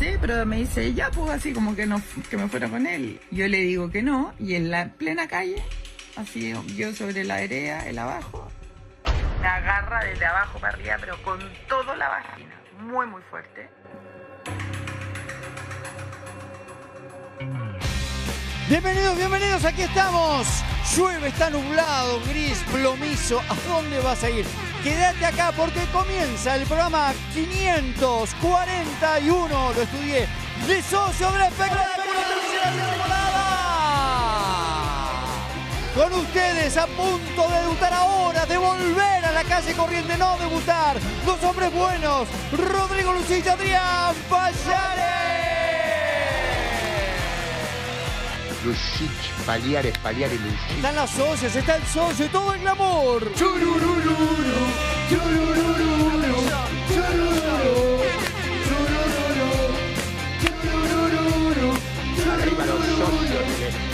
sé, pero me dice, ya, pues así como que no, que me fuera con él. Yo le digo que no, y en la plena calle, así yo sobre la vereda, él abajo, me agarra desde abajo para arriba, pero con toda la vagina, muy, muy fuerte. Bienvenidos, bienvenidos, aquí estamos. Llueve, está nublado, gris, plomizo. ¿A dónde vas a ir? Quédate acá porque comienza el programa 541, lo estudié, de Socio del Espectáculo Tercera Temporada. Con ustedes a punto de debutar ahora, de volver a la calle corriente, no debutar. Dos hombres buenos, Rodrigo Lucich y Adrián Pallares. Lucich, Pagliare, Lucich. Están las socias, está el socio y todo el glamour. Chururururu, chururururu, chururururu, chururururu, Arriba los socios.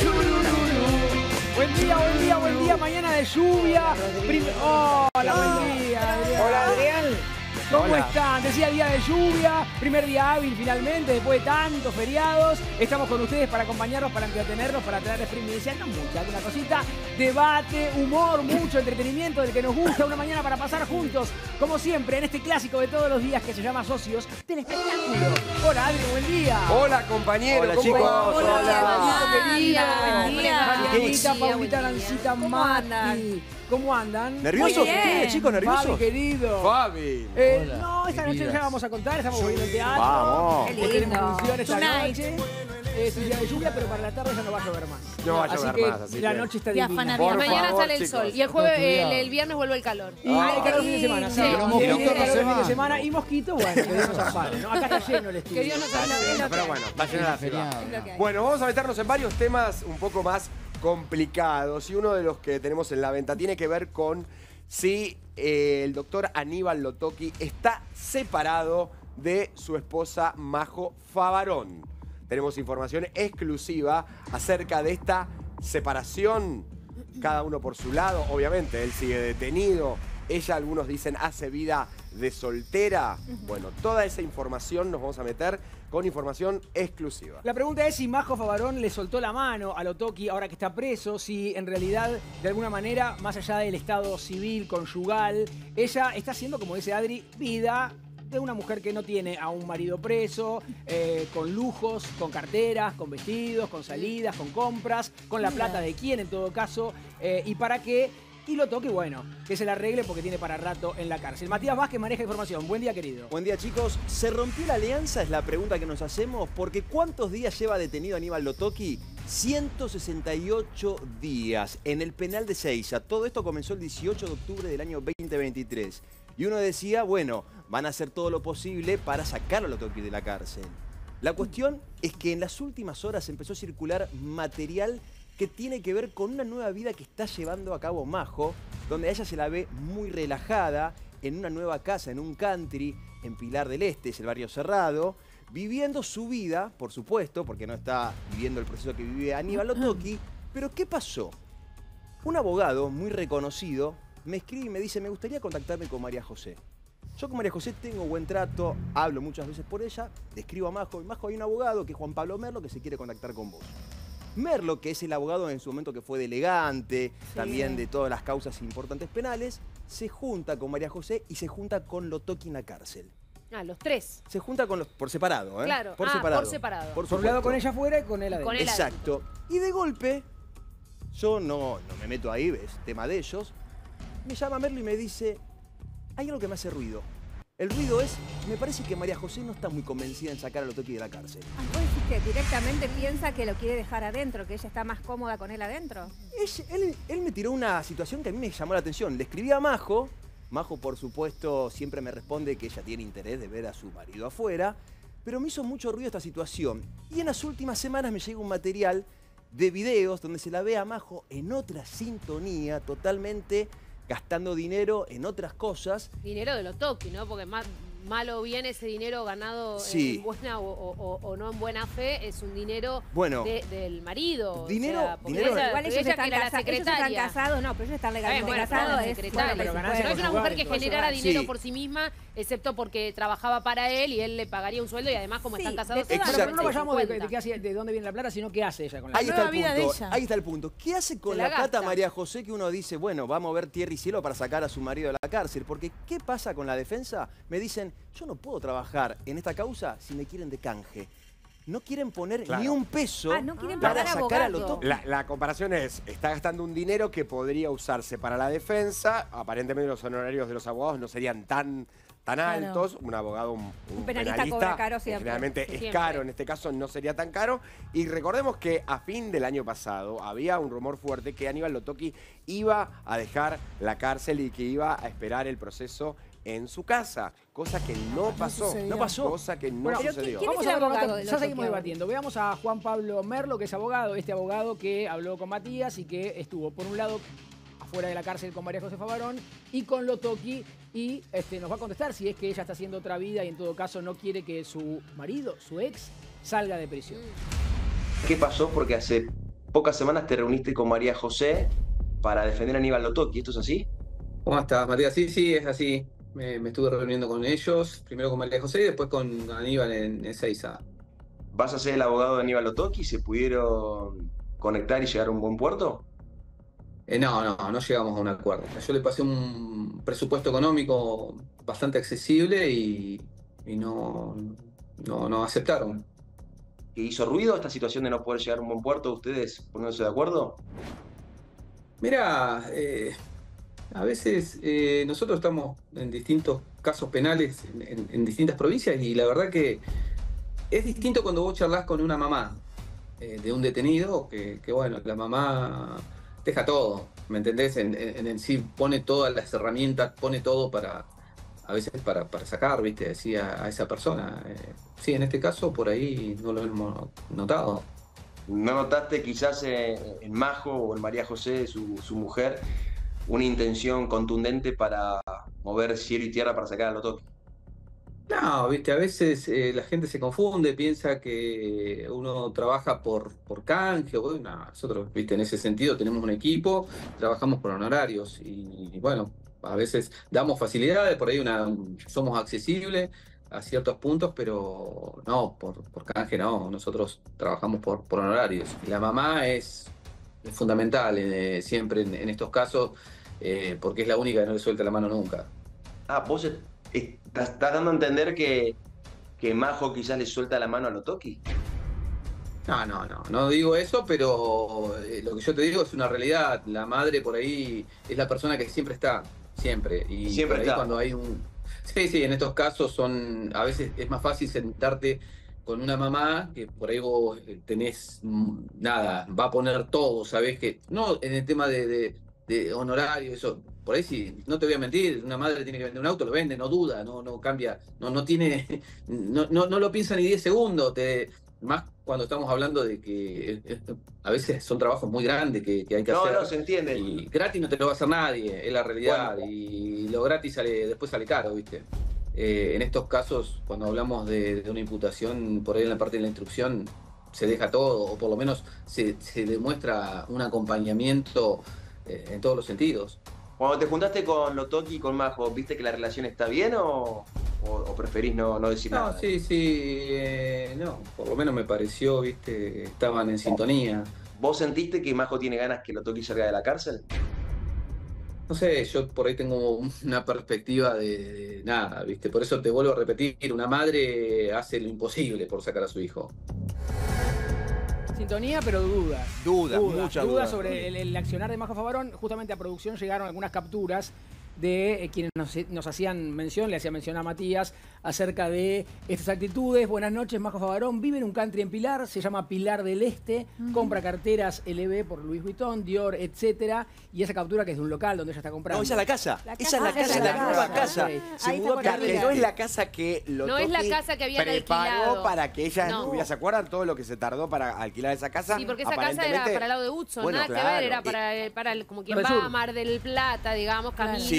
Buen día, mañana de lluvia. Hola, buen día, Adrián. Hola, Adrián. ¿Cómo están? Decía día de lluvia, primer día hábil finalmente, después de tantos feriados. Estamos con ustedes para acompañarnos, para entretenernos, para traerles primicia, no mucha, alguna cosita. Debate, humor, mucho entretenimiento del que nos gusta, una mañana para pasar juntos, como siempre, en este clásico de todos los días que se llama Socios del Espectáculo. Hola, Adri, buen día. Hola, compañero. Hola, ¿Cómo chicos. va? Hola, querido. Buen día. Marianita, Buen día. Paulita, Nancita, ¿Cómo Mati. andan? ¿Cómo andan? ¿Nerviosos Muy bien. ustedes, chicos? Fabi, ¿Nerviosos? querido. Fabi. Hola, No, esta mi noche vida. ya vamos a contar, estamos viendo el teatro. Vamos. Qué Hoy tenemos lindo. función esta Tonight. noche. Es un día de lluvia, pero para la tarde ya no va a llover más. No va a así llover que más, así la que- noche está Y divina. afana Por bien. Mañana favor, sale el chicos. sol. Y el jueves, Estudiado. el viernes vuelve el calor. Y hay calor fin de semana, sí. Sí. Pero mosquitos calor no se fin de van. semana y mosquitos, bueno, que Dios nos ampare, ¿no? Acá está lleno el estudio. Que Dios nos ampare. Es lo que Pero hay. bueno, va a llenar la ciudad. Es lo que hay. Bueno, vamos a meternos en varios temas un poco más complicados. Y uno de los que tenemos en la venta tiene que ver con si el doctor Aníbal Lotoki está separado de su esposa Majo Favarón. Tenemos información exclusiva acerca de esta separación, cada uno por su lado. Obviamente, él sigue detenido. Ella, algunos dicen, hace vida de soltera. Bueno, toda esa información nos vamos a meter con información exclusiva. La pregunta es si Majo Favarón le soltó la mano a Lotoki ahora que está preso, si en realidad, de alguna manera, más allá del estado civil, conyugal, ella está haciendo, como dice Adri, vida de una mujer que no tiene a un marido preso, con lujos, con carteras, con vestidos, con salidas, con compras, con la plata de quién en todo caso, y para qué. Y Lotoki, bueno, que se la arregle porque tiene para rato en la cárcel. Matías Vázquez maneja información. Buen día, querido. Buen día, chicos. ¿Se rompió la alianza? Es la pregunta que nos hacemos. Porque ¿cuántos días lleva detenido Aníbal Lotoki? 168 días en el penal de Seiza. Todo esto comenzó el 18 de octubre del año 2023. Y uno decía, bueno, van a hacer todo lo posible para sacar a Lotoki de la cárcel. La cuestión es que en las últimas horas empezó a circular material que tiene que ver con una nueva vida que está llevando a cabo Majo, donde a ella se la ve muy relajada, en una nueva casa, en un country, en Pilar del Este, es el barrio cerrado, viviendo su vida, por supuesto, porque no está viviendo el proceso que vive Aníbal Lotoki. Pero ¿qué pasó? Un abogado muy reconocido me escribe y me dice, me gustaría contactarme con María José. Yo con María José tengo buen trato, hablo muchas veces por ella, le escribo a Majo, y Majo, hay un abogado que es Juan Pablo Merlo que se quiere contactar con vos. Merlo, que es el abogado en su momento que fue delegante, también de todas las causas importantes penales, se junta con María José y se junta con Lotoki en la cárcel. Ah, los tres. Se junta con los por separado, ¿eh? Claro. Por Ah, separado. por separado. Por un lado supuesto. con ella afuera y con él adentro. Con él Exacto. Y de golpe, yo no me meto ahí, ves, tema de ellos, me llama Merlo y me dice, hay algo que me hace ruido. El ruido es, me parece que María José no está muy convencida en sacar a Lotoki de la cárcel. Ah, ¿vos decís que directamente piensa que lo quiere dejar adentro, que ella está más cómoda con él adentro? Él me tiró una situación que a mí me llamó la atención. Le escribí a Majo. Majo, por supuesto, siempre me responde que ella tiene interés de ver a su marido afuera. Pero me hizo mucho ruido esta situación. Y en las últimas semanas me llega un material de videos donde se la ve a Majo en otra sintonía, totalmente gastando dinero en otras cosas. Dinero de Lotoki, ¿no? Porque más mal o bien ese dinero ganado Sí. en buena o no en buena fe es un dinero Bueno. del marido. Dinero- o sea, porque dinero- ella, Igual porque ellos ella están, que era la ellos están secretaria. casados, no, pero ellos están legalmente Bueno, casados. la Es secretaria. pero fuera ganancia No es una conyugal, mujer que todo eso. generara dinero Sí. por sí misma, excepto porque trabajaba para él y él le pagaría un sueldo y además como Sí, están de casados... todas se Pero no vayamos de, 50. de dónde viene la plata, sino qué hace ella con la Ahí plata. está el nueva vida de punto. ella. Ahí está el punto. ¿Qué hace con Se la la plata gasta. María José que uno dice, bueno, vamos a ver tierra y cielo para sacar a su marido de la cárcel? Porque ¿qué pasa con la defensa? Me dicen, yo no puedo trabajar en esta causa si me quieren de canje. No quieren poner Claro. ni un peso No quieren para pagar sacar a abogado. Lotoki. La comparación es, está gastando un dinero que podría usarse para la defensa. Aparentemente los honorarios de los abogados no serían tan Claro. altos. Un abogado, un penalista cobra caro siempre. generalmente es Siempre. caro. En este caso no sería tan caro. Y recordemos que a fin del año pasado había un rumor fuerte que Aníbal Lotoki iba a dejar la cárcel y que iba a esperar el proceso en su casa, cosa que no pasó. sucedió. No pasó. Cosa que no Bueno, pero sucedió. ¿quién es Vamos el a ver, abogado de ya Lotoki seguimos ahora? debatiendo. Veamos a Juan Pablo Merlo, que es abogado, este abogado que habló con Matías y que estuvo, por un lado, afuera de la cárcel con María Josefa Barón y con Lotoki, y nos va a contestar si es que ella está haciendo otra vida y en todo caso no quiere que su marido, su ex, salga de prisión. ¿Qué pasó? Porque hace pocas semanas te reuniste con María José para defender a Aníbal Lotoki. ¿Esto es así? ¿Cómo estás, Matías? Sí, sí, es así. Me estuve reuniendo con ellos, primero con María José y después con Aníbal en Ezeiza. ¿Vas a ser el abogado de Aníbal Lotoki? ¿Se pudieron conectar y llegar a un buen puerto? No llegamos a un acuerdo. Yo le pasé un presupuesto económico bastante accesible y no aceptaron. ¿Que hizo ruido esta situación de no poder llegar a un buen puerto? ¿Ustedes poniéndose de acuerdo? Mira, a veces nosotros estamos en distintos casos penales en distintas provincias y la verdad que es distinto cuando vos charlas con una mamá de un detenido que bueno, la mamá deja todo, ¿me entendés? En sí pone todas las herramientas, pone todo a veces para sacar, ¿viste? Así a esa persona. Sí, en este caso por ahí no lo hemos notado. ¿No notaste quizás en Majo o en María José, su mujer, una intención contundente para mover cielo y tierra para sacar a Lotoki? No, viste, a veces la gente se confunde, piensa que uno trabaja por canje. Bueno, nosotros, viste, en ese sentido tenemos un equipo, trabajamos por honorarios y bueno, a veces damos facilidades, por ahí somos accesibles a ciertos puntos, pero no, por canje no, nosotros trabajamos por honorarios. Y la mamá es fundamental siempre en estos casos, porque es la única que no le suelta la mano nunca. Ah, vos estás dando a entender que Majo quizás le suelta la mano a Lotoki. No digo eso, pero lo que yo te digo es una realidad. La madre por ahí es la persona que siempre está, siempre. Y Siempre por ahí está. cuando hay Sí, en estos casos a veces es más fácil sentarte con una mamá que por ahí vos tenés nada, va a poner todo, sabés que, no en el tema de honorario, eso, por ahí sí, no te voy a mentir, una madre tiene que vender un auto, lo vende, no duda, no cambia, no tiene, no lo piensa ni 10 segundos, más cuando estamos hablando de que a veces son trabajos muy grandes que hay que hacer. No, se entiende. Y gratis no te lo va a hacer nadie, es la realidad. Bueno. Y lo gratis después sale caro, ¿viste? En estos casos, cuando hablamos de una imputación, por ahí en la parte de la instrucción, se deja todo, o por lo menos se demuestra un acompañamiento en todos los sentidos. Cuando te juntaste con Lotoki y con Majo, ¿viste que la relación está bien o preferís no decir No, nada? sí, no, por lo menos me pareció, ¿viste? Estaban en sintonía. ¿Vos sentiste que Majo tiene ganas que Lotoki salga de la cárcel? No sé, yo por ahí tengo una perspectiva de nada, ¿viste? Por eso te vuelvo a repetir, una madre hace lo imposible por sacar a su hijo. Sintonía, pero dudas. Muchas dudas. Sobre el accionar de Majo Favarón. Justamente a producción llegaron algunas capturas de quienes nos hacían mención, le hacía mención a Matías, acerca de estas actitudes. Buenas noches, Majo Favarón vive en un country en Pilar, se llama Pilar del Este, compra carteras LV por Louis Vuitton, Dior, etcétera, y esa captura que es de un local donde ella está comprando. No, esa es la casa. Esa es la casa, esa es la la nueva casa. casa. Sí. Se Ahí mudó está a con la Que no es la casa que Lotoki No es la casa que habían preparó alquilado. para que ella No. estuviera. ¿Se acuerdan todo lo que se tardó para alquilar esa casa? Sí, porque esa casa era para el lado de Hudson, Bueno, nada que claro. ver, era para como quien Para el va sur. a Mar del Plata, digamos, camino Sí.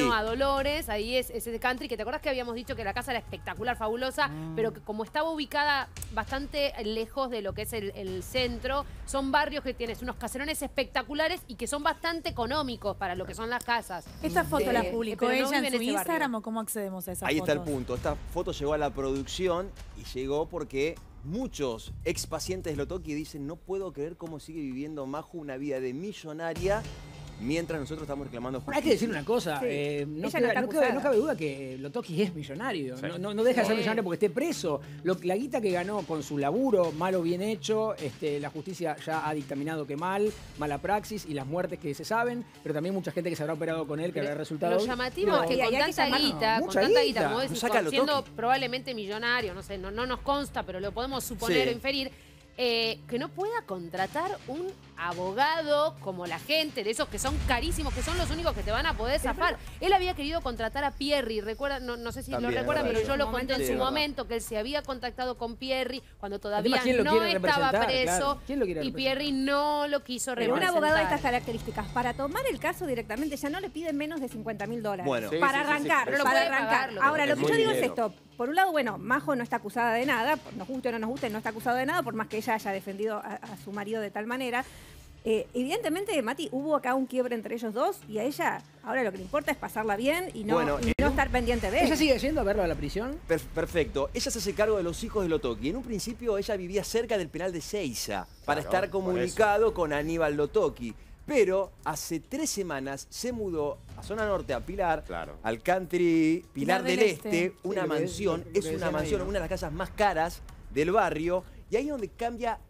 camino a Dolores, ahí es ese country, que te acordás que habíamos dicho que la casa era espectacular, fabulosa, pero que como estaba ubicada bastante lejos de lo que es el centro, son barrios que tienes unos caserones espectaculares y que son bastante económicos para lo que son las casas. ¿Esta foto la publicó pero no ella vive en su ese barrio. Instagram o cómo accedemos a esas Ahí fotos? está el punto. Esta foto llegó a la producción y llegó porque muchos ex pacientes de Lotoki dicen: no puedo creer cómo sigue viviendo Majo una vida de millonaria mientras nosotros estamos reclamando justicia. Hay que decir una cosa, Sí. no, Ella no está acusada. no cabe duda que Lotoki es millonario. Sí. No deja de ser Sí. millonario porque esté preso. La guita que ganó con su laburo, mal o bien hecho, la justicia ya ha dictaminado que mala praxis y las muertes que se saben, pero también mucha gente que se habrá operado con él, que habrá resultado. Lo llamativo es que y con hay que tanta llamarlo. guita, con Mucha tanta guita. guita, como decís, Saca siendo Lotoki. probablemente millonario, no sé, no nos consta, pero lo podemos suponer Sí. o inferir, que no pueda contratar un abogado como la gente, de esos que son carísimos, que son los únicos que te van a poder zafar. Él había querido contratar a Pierri, recuerda, no sé si También, lo recuerdan, verdad. pero yo lo Sí, conté en es su verdad. momento, que él se había contactado con Pierri cuando todavía Además, ¿quién lo no quiere estaba representar? preso, Claro. ¿Quién lo quiere y representar? Pierri no lo quiso Pero un representar. abogado de estas características, para tomar el caso directamente, ya no le piden menos de $50.000. Bueno. Sí, para sí, sí, arrancar, sí, pero lo para puede arrancar. pagarlo. Ahora, Es lo que muy yo digo es dinero. esto. Por un lado, bueno, Majo no está acusada de nada, nos guste o no nos guste, no está acusado de nada, por más que ella haya defendido a su marido de tal manera. Evidentemente, Mati, hubo acá un quiebre entre ellos dos y a ella ahora lo que le importa es pasarla bien y no, Bueno, y no estar pendiente de él. ¿Ella sigue yendo a verlo a la prisión? Perfecto. Ella se hace cargo de los hijos de Lotoki. En un principio ella vivía cerca del penal de Seiza para Claro, estar por comunicado con Aníbal Lotoki. Pero hace 3 semanas se mudó a zona norte, a Pilar, Claro. al country Pilar del Este, una Sí, lo que mansión. lo que Es una decían ahí, mansión, ¿no? una de las casas más caras del barrio. Y ahí es donde cambia.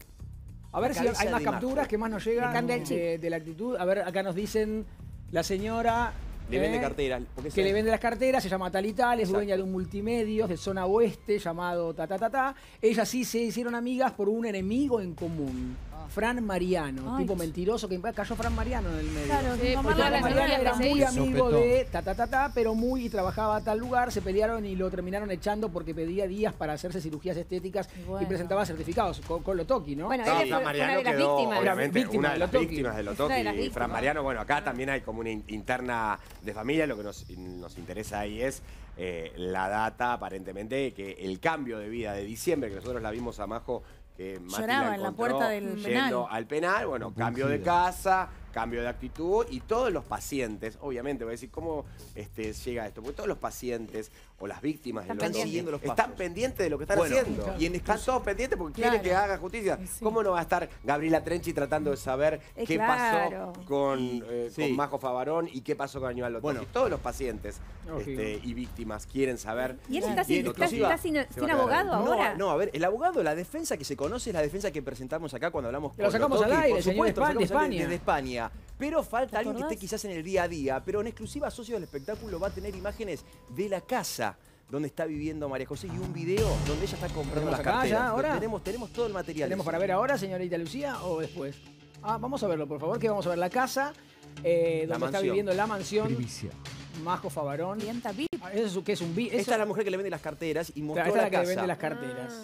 A ver La si cabeza hay más de capturas Majo. que más nos llegan Le cambia el chip. de la actitud. A ver, acá nos dicen la señora Le vende carteras. porque que se- le vende las carteras, se llama tal y tal, es Exacto. dueña de un multimedios de zona oeste llamado ta. Ellas sí se hicieron amigas por un enemigo en común. Fran Mariano, Ay, tipo mentiroso, que cayó Fran Mariano en el medio. Claro, Sí, mi mamá porque la la Fran señora Mariano era que se muy hizo. amigo de pero muy y trabajaba a tal lugar, se pelearon y lo terminaron echando porque pedía días para hacerse cirugías estéticas y Bueno. presentaba certificados con Lotoki, ¿no? Bueno, No, él Fran fue una Mariano de las quedó, víctimas. obviamente, Víctima una de de las Lotoki. víctimas de Es una Lotoki. de las Y Fran víctimas. Mariano, bueno, acá también hay como una interna de familia. Lo que nos interesa ahí es la data, aparentemente, que el cambio de vida de diciembre, que nosotros la vimos a Majo, que Mati Lloraba la en la encontró puerta del yendo penal. al penal, bueno, cambio de casa, cambio de actitud, y todos los pacientes, obviamente, voy a decir, ¿cómo llega esto? Porque todos los pacientes o las víctimas de Están Lotoki siguiendo los están pasos. pendientes de lo que están Bueno, haciendo. y en Están todos pendientes porque Claro. quieren que haga justicia. Sí. ¿Cómo no va a estar Gabriela Trenchi tratando de saber qué Claro. pasó con Sí. Majo Favarón y qué pasó con Aníbal Lotoki? Bueno. Todos los pacientes Lógico. y víctimas quieren saber. Y él Sí, está y en sin, exclusiva está sin se va a quedar abogado ahí. ahora. No, a ver, el abogado, la defensa que se conoce es la defensa que presentamos acá cuando hablamos Lo con sacamos Lotoki, al aire, por señor supuesto, lo de sacamos al aire España. desde España. Pero falta alguien que acordás? esté quizás en el día a día. Pero en exclusiva, Socios del Espectáculo va a tener imágenes de la casa donde está viviendo María José y un video donde ella está comprando ¿Tenemos las acá carteras. ya, ahora? Tenemos todo el material. ¿Tenemos de para eso. ver ahora, señorita Lucía, o después? Vamos a verlo, por favor, que vamos a ver la casa donde está mansión. viviendo la mansión Majo Favarón. Clienta VIP. ¿Eso qué es un bi? Esta es la mujer que le vende las carteras y mostró Esta es la la que le casa. vende las carteras.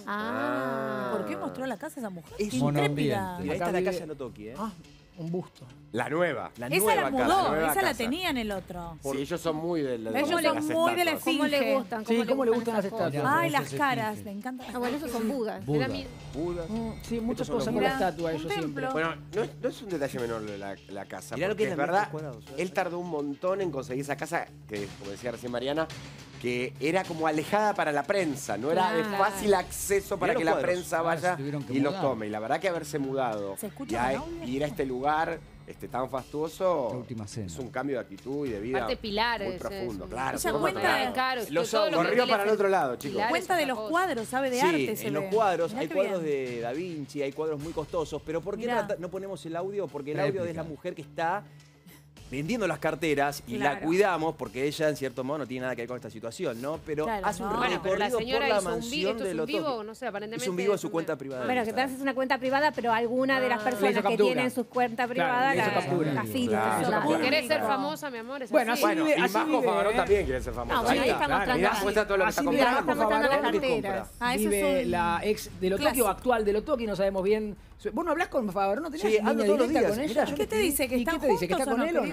¿Por qué mostró la casa esa mujer? Es Qué un intrépida. Mira, esta Acá es la vive- casa de Lotoki, ¿eh? Un busto. La nueva. La Esa nueva la casa. mudó, nueva esa la casa. tenía en el otro. Sí, ellos son muy de Ellos las son muy de la estatuas. ¿Cómo le Finge. gustan? Sí, ¿cómo le gustan las esas cosas? estatuas? Ay, las caras, le encantan. Ah, bueno, esos son budas. Era mi- Budas. Sí, muchas son los cosas con la Mirá, estatua un ellos siempre. templo. Bueno, no es un detalle menor la casa. Mirá lo que porque es es la verdad, metros cuadrados, ¿eh? él tardó un montón en conseguir esa casa, que como decía recién Mariana, que era como alejada para la prensa, no era de Claro. fácil acceso para Mirá que los la cuadros. prensa Ahora se vaya tuvieron que y los mudar. tome. Y la verdad que haberse mudado ¿Se escucha y, con audio? ir a este lugar tan fastuoso La última cena. es un cambio de actitud y de vida Aparte Pilares, muy profundo. es- Claro, Ella ¿cómo cuenta- no? Claro, Los todo lo que corrió él para el es- otro lado, chicos. Pilares Cuenta es de otra los cosa. cuadros, sabe de Sí, arte. se en los ve. cuadros Mirá hay qué cuadros bien. de Da Vinci, hay cuadros muy costosos, pero ¿por qué Mirá. no ponemos el audio? Porque el audio es Réplica. la mujer que está vendiendo las carteras y la Claro. cuidamos porque ella en cierto modo no tiene nada que ver con esta situación, ¿no? Pero Claro, hace un no. Bueno, pero la recorrido por señora la hizo un vivo, mansión esto de es un Lotoki. vivo, no sé, aparentemente. Hizo un vivo en es su un- cuenta privada. de Bueno, que Instagram. tal vez es una cuenta privada, pero alguna de las Ah. personas Le hizo que captura. tienen su cuenta Claro, privada le hizo la captura. filtra. Claro. Eso Claro. es Si querés ser público. famosa, mi amor, es Bueno, así. Bueno, vive- y así Majo vive, Favarón también quiere ser famoso. Ah, bueno, ahí está mostrando Mirá, así. muestra todo lo que Así está vive Mirá, comprando. está mostrando las Favarón, carteras. Ah, eso vive es un la ex de Lotoki clásico. o actual de Lotoki, no sabemos bien. ¿Vos no hablás con Favarón? ¿No tenés Sí, ando línea todos los directa días. con ella? Mirá, yo ¿Qué te dice? ¿Que ¿Y están qué te dice? ¿Que está juntos con o no, él o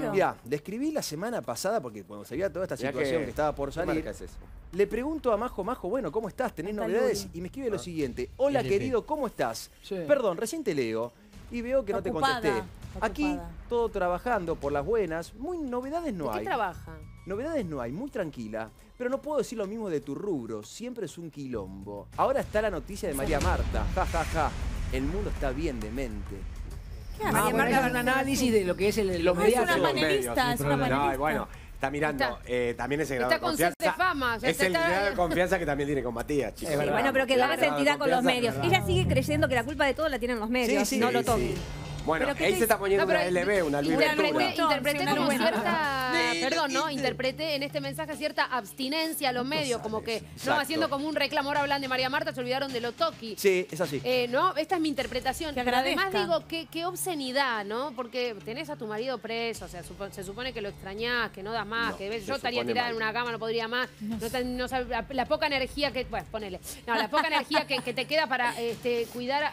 marido? Mirá, le escribí la semana pasada, porque cuando salía toda esta Mirá situación que- que estaba por ¿Qué salir, marca es eso? le pregunto a Majo, bueno, ¿cómo estás? ¿Tenés Está novedades? Luli. Y me escribe lo siguiente, hola LP. querido, ¿cómo estás? Sí. Perdón, recién te leo y veo que Está no te ocupada, contesté. está Aquí, ocupada. todo trabajando por las buenas, novedades no ¿De qué hay. trabaja? Novedades no hay, muy tranquila. Pero no puedo decir lo mismo de tu rubro, siempre es un quilombo. Ahora está la noticia de María Marta, ja, ja, ja. El mundo está bien demente. ¿Qué hace? María Marta hace un análisis de lo que es el Ah, es inmediato. una panelista, es una panelista. No, bueno, está mirando, también ese grado Está de con sed confianza. de fama. ya Es el está- grado de confianza que también tiene con Matías, chicos. Es verdad. Bueno, pero que da Claro. resentida con los medios. Confianza, Ella sigue creyendo que la culpa de todo la tienen los medios, Sí, sí, no sí, lo toquen. Bueno, Pero ¿qué él te se está poniendo No, pero una LB, una interpreté, libreta. interpreté Sí, como una cierta, perdón, ¿no? Interpreté en este mensaje cierta abstinencia a los medios, como que, no, Exacto. haciendo como un reclamo, ahora hablan de María Marta, se olvidaron de lo toqui. Sí, es así. No, esta es mi interpretación. Que Pero además agradezca. digo, qué obscenidad, ¿no? Porque tenés a tu marido preso, o sea, se supone que lo extrañás, que no das más, No, que ves, se yo estaría supone tirada mal. en una cama, no podría más. No sabe- la poca energía que, bueno, ponele. No, la poca energía que te queda para cuidar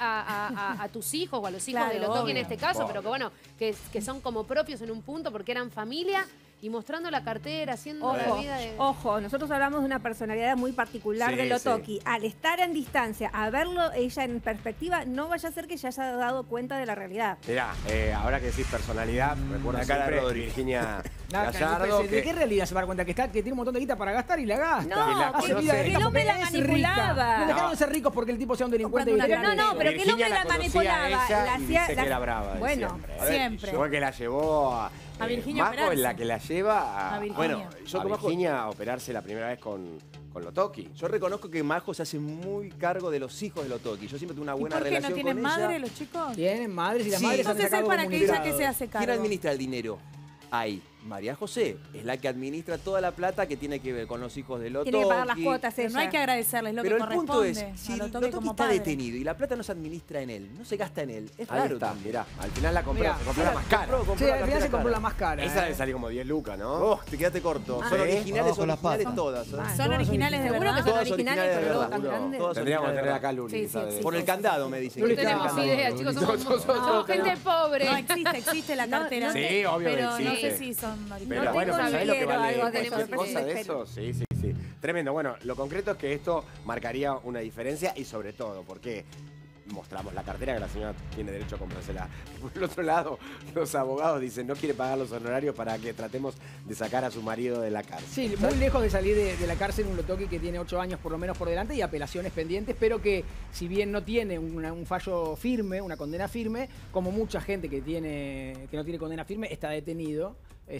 a tus hijos o a los hijos Claro, de los toqui en obvio. este caso, Pobre. pero que bueno, que son como propios en un punto porque eran familia y mostrando la cartera, haciendo la Ojo, vida de... ojo, nosotros hablamos de una personalidad muy particular Sí, de sí. Lotoki. Al estar en distancia, a verlo ella en perspectiva, no vaya a ser que ya haya dado cuenta de la realidad. Mirá, ahora que decís personalidad, recuerda La cara de siempre Rodri. Virginia Nada, Gallardo. ¿de qué realidad se va a dar cuenta? Que tiene un montón de guita para gastar y la gasta. No, la- Hace no vida sé. de que rica el hombre porque la es manipulaba. rica. No dejaron No. de ser ricos porque el tipo sea un delincuente. Comprando y una Pero no, pero que el Virginia hombre la conocía manipulaba. a ella La y hacía, dice que era brava de bueno, siempre. Siempre. Igual que la llevó A Virginia Majo operarse. es la que la lleva A Virginia. Bueno, yo a con Majo, Virginia a operarse la primera vez con Lotoki. yo reconozco que Majo se hace muy cargo de los hijos de Lotoki. Yo siempre tuve una ¿Y buena por qué no relación tienen con madre ella. los chicos? Tienen madres y las Sí. madres han Entonces es sacado para que ella que comunicados. se hace cargo. ¿Quién administra el dinero? Ahí, María José es la que administra toda la plata que tiene que ver con los hijos de Lotoki. tiene que pagar las cuotas Pero ella. no hay que agradecerles lo Pero que el punto corresponde. es, si a Lotoki Lotoki como está padre. detenido y la plata no se administra en él, no se gasta en él, es Ahí raro está, también. mirá. Al final la compró, Mirá, se compró la más cara. compró Sí, la al final cartera se compró cara. la más cara. Esa debe salir como 10 lucas, ¿no? Oh, te quedaste corto. Ah. Son ¿Sí? originales, Abajo las originales patas. todas. ¿eh? Ah, Son originales de Seguro verdad. que son Todas originales, originales de pero verdad. tan Seguro. grandes. Todas Tendríamos que originales de tener verdad. acá a Luli. Sí, sí, ¿sabes? sí. Por el candado me dicen. Luli que está tiene No el tenemos candado. idea, chicos, somos No, gente pobre. No, existe la No, cartera. Sí, obvio que Pero no existe. sé si son Pero originales. No bueno, tengo ¿sabés ni lo que idea, vale algo de cualquier eso, cosa de pero- eso? Sí, sí, sí. Tremendo. Bueno, lo concreto es que esto marcaría una diferencia y sobre todo, porque mostramos la cartera que la señora tiene derecho a comprársela. Por el otro lado, los abogados dicen no quiere pagar los honorarios para que tratemos de sacar a su marido de la cárcel. Sí, muy lejos de salir de la cárcel un Lotoki que tiene 8 años por lo menos por delante y apelaciones pendientes, pero que si bien no tiene un fallo firme, una condena firme, como mucha gente que no tiene condena firme, está detenido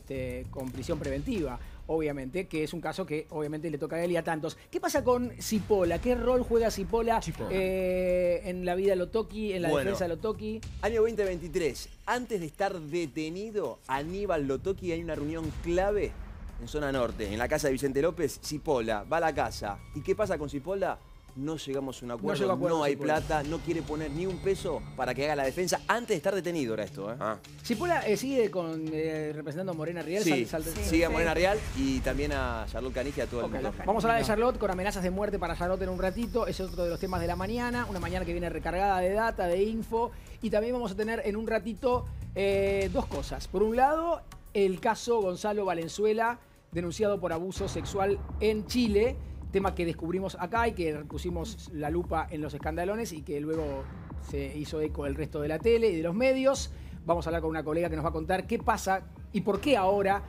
con prisión preventiva, obviamente, que es un caso que obviamente le toca a él y a tantos. ¿Qué pasa con Cipolla? ¿Qué rol juega Cipolla en la vida de Lotoki, en la Bueno. defensa de Lotoki? Año 2023. Antes de estar detenido, Aníbal Lotoki hay una reunión clave en zona norte, en la casa de Vicente López. Cipolla va a la casa. ¿Y qué pasa con Cipolla? No llegamos a un acuerdo, llegó a acuerdo no hay Cipolla. plata, no quiere poner ni un peso para que haga la defensa antes de estar detenido, era esto, ¿eh? Ah, Cipolla sigue representando a Morena Riel. Sí, Salta- sigue a Morena Real y también a Charlotte Canigia y a todo Ok, el mundo. vamos a hablar de Charlotte con amenazas de muerte para Charlotte en un ratito. Ese es otro de los temas de la mañana. Una mañana que viene recargada de data, de info. Y también vamos a tener en un ratito dos cosas. Por un lado, el caso Gonzalo Valenzuela, denunciado por abuso sexual en Chile. Tema que descubrimos acá y que pusimos la lupa en los escandalones y que luego se hizo eco del resto de la tele y de los medios. Vamos a hablar con una colega que nos va a contar qué pasa y por qué ahora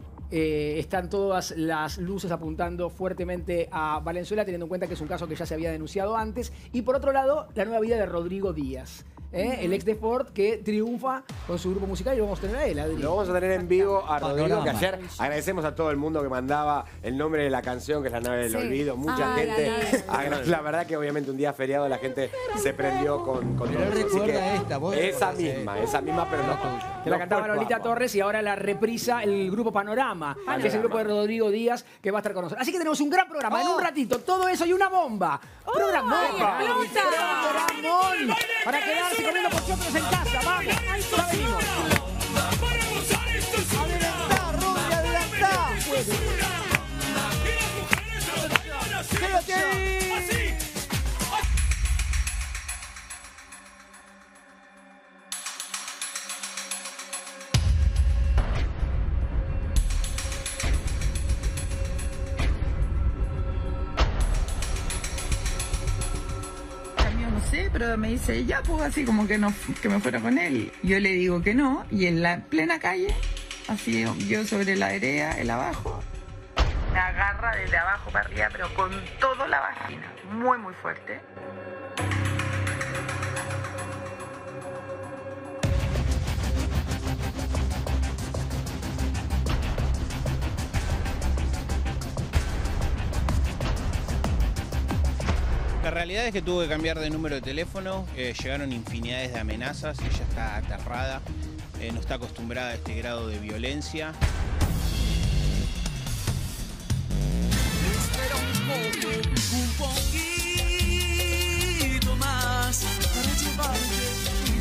están todas las luces apuntando fuertemente a Valenzuela, teniendo en cuenta que es un caso que ya se había denunciado antes. Y por otro lado, la nueva vida de Rodrigo Díaz, el ex de Ford que triunfa con su grupo musical y lo vamos a tener a él, Adri. lo vamos a tener en vivo a Rodrigo, que Panorama. ayer agradecemos a todo el mundo que mandaba el nombre de la canción, que es La Nave del Sí. Olvido. Mucha gente. La verdad que obviamente un día feriado la gente se prendió con Pero todo él eso. Así recuerda que esta, vos esa recordás misma, pero no. Que la cantaba Lolita Torres y ahora la reprisa el grupo Panorama, que es el grupo de Rodrigo Díaz, que va a estar con nosotros. Así que tenemos un gran programa, en un ratito, todo eso y una bomba. ¡Programón! ¡Programón! Para quedarse comiendo pochoclos en casa, vamos. Ya venimos. ¡Adelantá, Rodri, adelantá! ¡Quédate ahí! sé, pero me dice, ya, pues así como que no, que me fuera con él. Yo le digo que no, y en la plena calle, así yo sobre la vereda, él abajo, me agarra desde abajo para arriba, pero con toda la vagina, muy, muy fuerte. La realidad es que tuvo que cambiar de número de teléfono, llegaron infinidades de amenazas, ella está aterrada, no está acostumbrada a este grado de violencia. Espera un poquito más para llevarte mi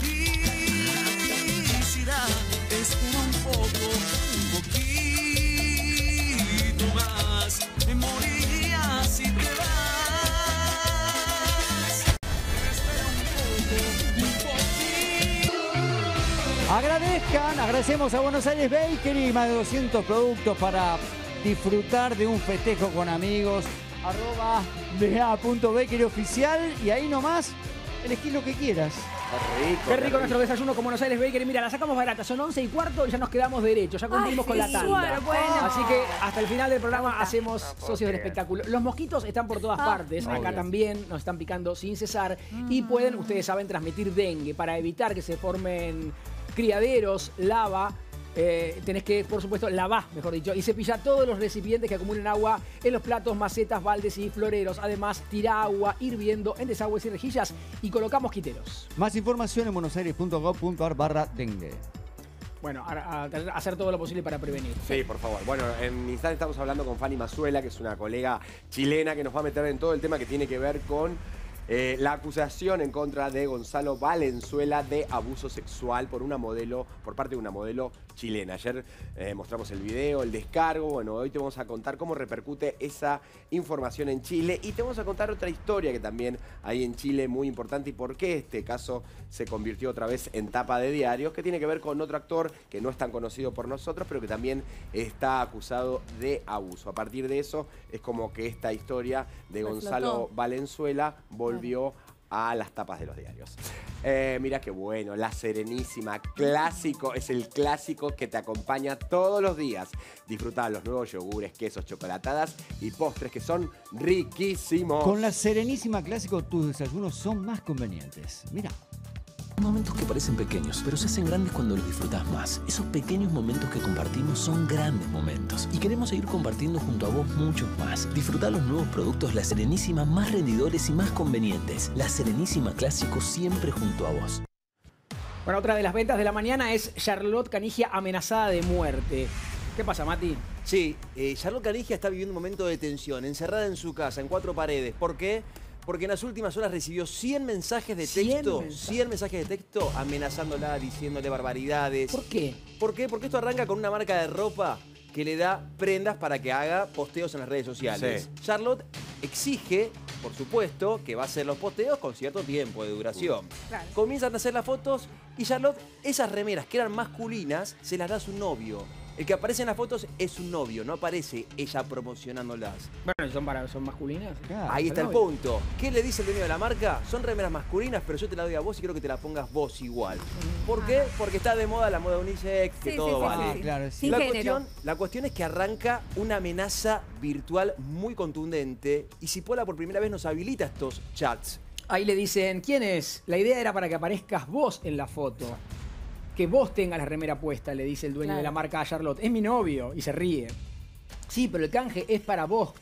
felicidad. Espera un poquito más, me moriría si te vas. Agradecemos a Buenos Aires Bakery, más de 200 productos para disfrutar de un festejo con amigos. @ba.bakery oficial y ahí nomás elegí lo que quieras. Qué rico nuestro desayuno con Buenos Aires Bakery. Mira, la sacamos barata, son 11:15 y ya nos quedamos derechos, ya cumplimos con la tanda. Así que hasta el final del programa hacemos socios del espectáculo. Los mosquitos están por todas partes, acá también nos están picando sin cesar y pueden, ustedes saben, transmitir dengue. Para evitar que se formen criaderos, lava, tenés que, por supuesto, lavar, mejor dicho, y cepillar todos los recipientes que acumulen agua en los platos, macetas, baldes y floreros. Además, tira agua hirviendo en desagües y rejillas y coloca mosquiteros. Más información en buenosaires.gov.ar/dengue. Bueno, a hacer todo lo posible para prevenir. Sí, por favor. Bueno, en instante estamos hablando con Fanny Mazuela, que es una colega chilena que nos va a meter en todo el tema que tiene que ver con la acusación en contra de Gonzalo Valenzuela de abuso sexual por parte de una modelo chilena. Ayer mostramos el video, el descargo. Bueno, hoy te vamos a contar cómo repercute esa información en Chile y te vamos a contar otra historia que también hay en Chile muy importante y por qué este caso se convirtió otra vez en tapa de diarios, que tiene que ver con otro actor que no es tan conocido por nosotros, pero que también está acusado de abuso. A partir de eso es como que esta historia de Gonzalo Valenzuela volvió a las tapas de los diarios. Mirá qué bueno, La Serenísima, clásico, es el clásico que te acompaña todos los días. Disfrutá los nuevos yogures, quesos, chocolatadas y postres que son riquísimos. Con La Serenísima Clásico tus desayunos son más convenientes. Mirá. Momentos que parecen pequeños, pero se hacen grandes cuando los disfrutas más. Esos pequeños momentos que compartimos son grandes momentos. Y queremos seguir compartiendo junto a vos muchos más. Disfrutá los nuevos productos La Serenísima más rendidores y más convenientes. La Serenísima Clásico siempre junto a vos. Bueno, otra de las ventas de la mañana es Charlotte Canigia amenazada de muerte. ¿Qué pasa, Mati? Sí, Charlotte Canigia está viviendo un momento de tensión, encerrada en su casa, en 4 paredes. ¿Por qué? Porque en las últimas horas recibió 100 mensajes de texto, 100 mensajes de texto amenazándola, diciéndole barbaridades. ¿Por qué? ¿Por qué? Porque esto arranca con una marca de ropa que le da prendas para que haga posteos en las redes sociales. Sí. Charlotte exige, por supuesto, que va a hacer los posteos con cierto tiempo de duración. Claro. Comienzan a hacer las fotos y Charlotte, esas remeras que eran masculinas, se las da a su novio. El que aparece en las fotos es su novio, no aparece ella promocionándolas. Bueno, son masculinas. Claro, ahí está el punto. ¿Qué le dice el dueño de la marca? Son remeras masculinas, pero yo te la doy a vos y quiero que te la pongas vos igual. ¿Por qué? Porque está de moda la moda unisex, que todo vale. Sí. Claro, sí. La cuestión es que arranca una amenaza virtual muy contundente y Cipolla por primera vez nos habilita estos chats. Ahí le dicen, ¿quién es? La idea era para que aparezcas vos en la foto. Que vos tengas la remera puesta, le dice el dueño de la marca a Charlotte. Es mi novio. Y se ríe. Sí, pero el canje es para vos,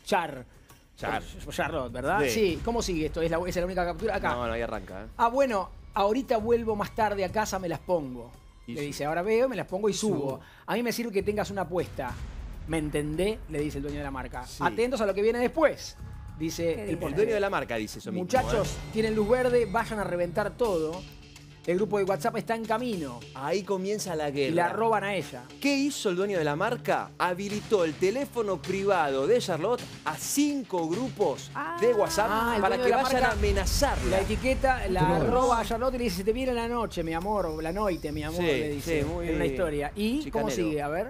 Charlotte, ¿verdad? Sí. ¿Cómo sigue esto? ¿Es la única captura? Acá. No, ahí arranca. Ah, bueno, ahorita vuelvo más tarde a casa, me las pongo. Le dice, ahora veo, me las pongo y subo. A mí me sirve que tengas una apuesta. ¿Me entendé? Le dice el dueño de la marca. Sí. Atentos a lo que viene después. Dice el dueño de la marca, dice eso mismo. Muchachos, tienen luz verde, vayan a reventar todo. El grupo de WhatsApp está en camino. Ahí comienza la guerra. Y la roban a ella. ¿Qué hizo el dueño de la marca? Habilitó el teléfono privado de Charlotte a 5 grupos de WhatsApp para que vayan a amenazarla. La etiqueta la roba a Charlotte y le dice, se te viene la noche, mi amor, o la noite, mi amor, le dice. Sí, muy en una historia. ¿Y chicanero. cómo sigue? A ver.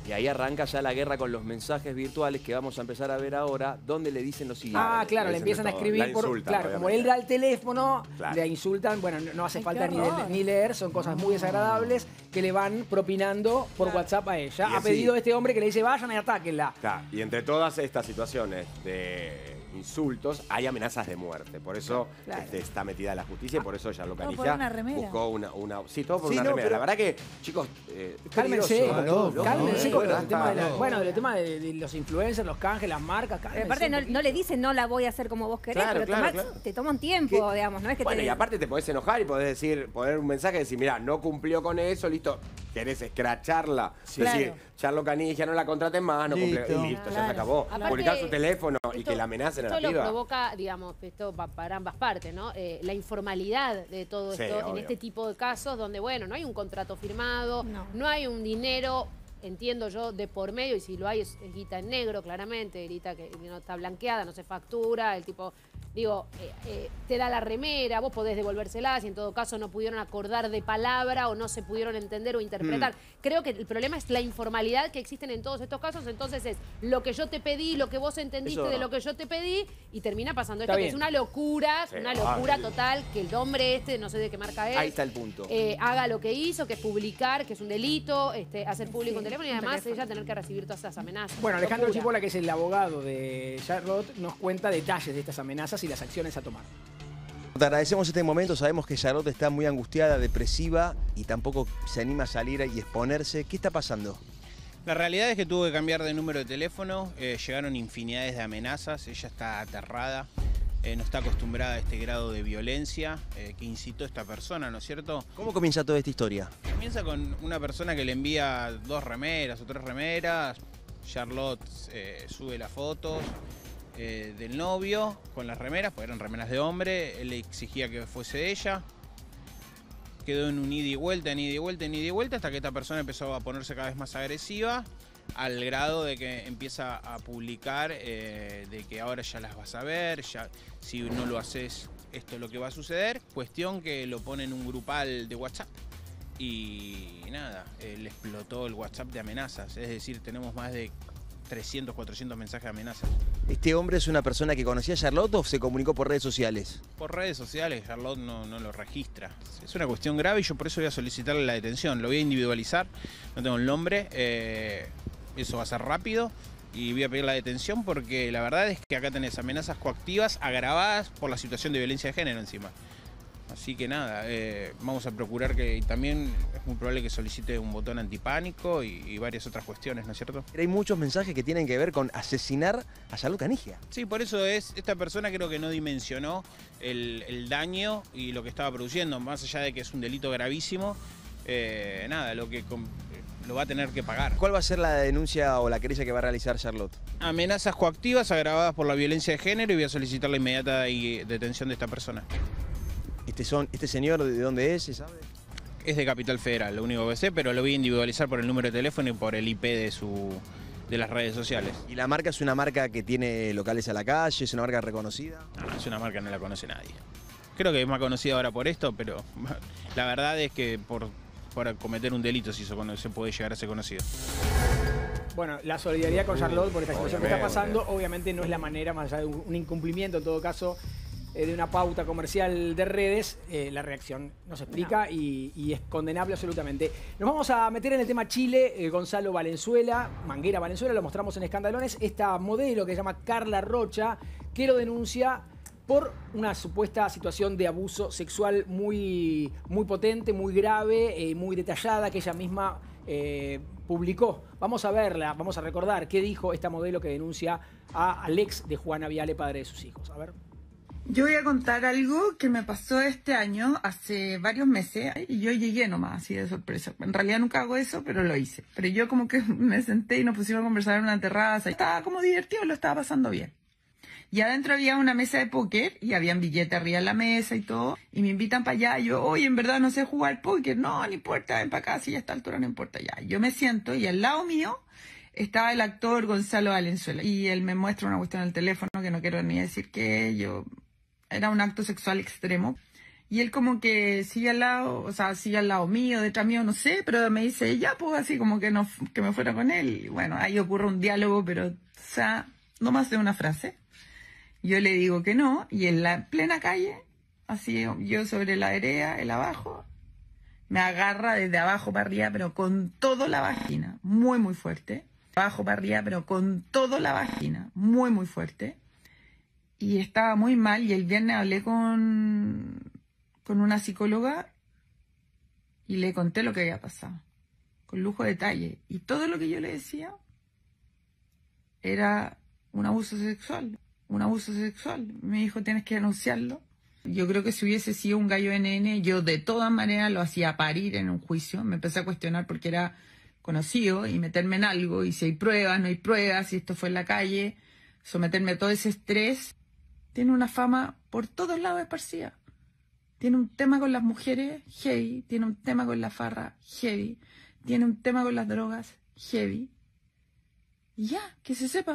Y ahí arranca ya la guerra con los mensajes virtuales que vamos a empezar a ver ahora, donde le dicen lo siguiente. Ah, claro, le empiezan a escribir claro, como él da el teléfono, le insultan, bueno, no hace falta ni leer, son cosas muy desagradables que le van propinando por WhatsApp a ella. Ha pedido este hombre que le dice, vayan y atáquenla. Claro, y entre todas estas situaciones de insultos hay amenazas de muerte. Por eso está metida la justicia y por eso Charlotte Caniggia por una remera. buscó una... Sí, todo por una remera. La verdad que, chicos... Cálmense, cálmense con el tema del tema de los influencers, los canjes, las marcas. Pero aparte no le dicen no la voy a hacer como vos querés, pero te toma un tiempo, digamos, no es que y aparte te podés enojar y podés decir, poner un mensaje y decir, mira, no cumplió con eso, listo, querés escracharla. Sí. Decir, Charlotte Caniggia, no la contraten más, no cumplió. Y listo, ya se acabó. Publicar su teléfono y que la amenacen a la piba. Esto lo provoca, digamos, esto para ambas partes, ¿no? La informalidad de todo esto en este tipo de casos donde, bueno, no hay un contrato firmado, no hay un dinero, entiendo yo, de por medio, y si lo hay es guita en negro, claramente, guita que no está blanqueada, no se factura, el tipo... Digo, te da la remera, vos podés devolvérsela si en todo caso no pudieron acordar de palabra o no se pudieron entender o interpretar. Creo que el problema es la informalidad que existen en todos estos casos, entonces es lo que yo te pedí, lo que vos entendiste de lo que yo te pedí y termina pasando esto, que es una locura total, que el hombre no sé de qué marca es. Ahí está el punto. Haga lo que hizo, que es publicar, que es un delito, hacer público un teléfono y además ella tener que recibir todas esas amenazas. Bueno, Alejandro Chipola, que es el abogado de Charlotte, nos cuenta detalles de estas amenazas y las acciones a tomar. Te agradecemos este momento, sabemos que Charlotte está muy angustiada, depresiva y tampoco se anima a salir y exponerse. ¿Qué está pasando? La realidad es que tuvo que cambiar de número de teléfono, llegaron infinidades de amenazas, ella está aterrada, no está acostumbrada a este grado de violencia que incitó esta persona, ¿no es cierto? ¿Cómo comienza toda esta historia? Comienza con una persona que le envía 2 remeras o 3 remeras, Charlotte sube las fotos del novio con las remeras, porque eran remeras de hombre, él le exigía que fuese ella, quedó en un ida y vuelta, en ida y vuelta, en ida y vuelta, hasta que esta persona empezó a ponerse cada vez más agresiva, al grado de que empieza a publicar de que ahora ya las vas a ver, ya si no lo haces esto es lo que va a suceder, cuestión que lo pone en un grupal de WhatsApp y nada, le explotó el WhatsApp de amenazas, es decir, tenemos más de 300, 400 mensajes de amenazas. ¿Este hombre es una persona que conocía a Charlotte o se comunicó por redes sociales? Por redes sociales, Charlotte no lo registra. Es una cuestión grave y yo por eso voy a solicitarle la detención. Lo voy a individualizar, no tengo el nombre, eso va a ser rápido y voy a pedir la detención porque la verdad es que acá tenés amenazas coactivas agravadas por la situación de violencia de género encima. Así que nada, vamos a procurar que también es muy probable que solicite un botón antipánico y varias otras cuestiones, ¿no es cierto? Hay muchos mensajes que tienen que ver con asesinar a Charlotte Caniggia. Sí, por eso esta persona creo que no dimensionó el daño y lo que estaba produciendo, más allá de que es un delito gravísimo, nada, lo va a tener que pagar. ¿Cuál va a ser la denuncia o la querella que va a realizar Charlotte? Amenazas coactivas agravadas por la violencia de género y voy a solicitar la inmediata detención de esta persona. ¿Este señor de dónde es, se sabe? Es de Capital Federal, lo único que sé, pero lo voy a individualizar por el número de teléfono y por el IP de las redes sociales. ¿Y la marca es una marca que tiene locales a la calle? ¿Es una marca reconocida? No, es una marca que no la conoce nadie. Creo que es más conocida ahora por esto, pero la verdad es que por cometer un delito se puede llegar a ser conocido. Bueno, la solidaridad con Charlotte por esta situación que está pasando, obviamente no es la manera, más allá de un incumplimiento en todo caso, de una pauta comercial de redes, la reacción nos explica y es condenable absolutamente. Nos vamos a meter en el tema Chile, Gonzalo Valenzuela, Manguera Valenzuela, lo mostramos en Escandalones, esta modelo que se llama Carla Rocha, que lo denuncia por una supuesta situación de abuso sexual muy potente, muy grave, muy detallada, que ella misma publicó. Vamos a verla, vamos a recordar qué dijo esta modelo que denuncia al ex de Juana Viale, padre de sus hijos. A ver. Yo voy a contar algo que me pasó este año, hace varios meses, y yo llegué nomás, así de sorpresa. En realidad nunca hago eso, pero lo hice. Pero yo como que me senté y nos pusimos a conversar en una terraza. Estaba como divertido, lo estaba pasando bien. Y adentro había una mesa de póker y habían billetes arriba en la mesa y todo. Y me invitan para allá. Y yo, oye, en verdad no sé jugar póker. No importa, ven para acá, si ya a esta altura no importa ya. Yo me siento y al lado mío estaba el actor Gonzalo Valenzuela. Y él me muestra una cuestión en el teléfono que no quiero ni decir qué. Era un acto sexual extremo. Y él como que sigue al lado, o sea, sigue al lado mío, detrás mío, no sé, pero me dice, ya, pues así como que no, que me fuera con él. Y bueno, ahí ocurre un diálogo, pero, o sea, no más de una frase. Yo le digo que no, y en la plena calle, así yo sobre la vereda, él abajo, me agarra desde abajo para arriba, pero con toda la vagina, muy, muy fuerte. Abajo para arriba, pero con toda la vagina, muy, muy fuerte. Y estaba muy mal, y el viernes hablé con una psicóloga y le conté lo que había pasado, con lujo de detalle. Y todo lo que yo le decía era un abuso sexual, un abuso sexual. Me dijo, tienes que denunciarlo. Yo creo que si hubiese sido un gallo NN, yo de todas maneras lo hacía parir en un juicio. Me empecé a cuestionar porque era conocido y meterme en algo, y si hay pruebas, no hay pruebas, si esto fue en la calle, someterme a todo ese estrés. Tiene una fama por todos lados esparcida. Tiene un tema con las mujeres, heavy. Tiene un tema con la farra, heavy. Tiene un tema con las drogas, heavy. Y ya, que se sepa.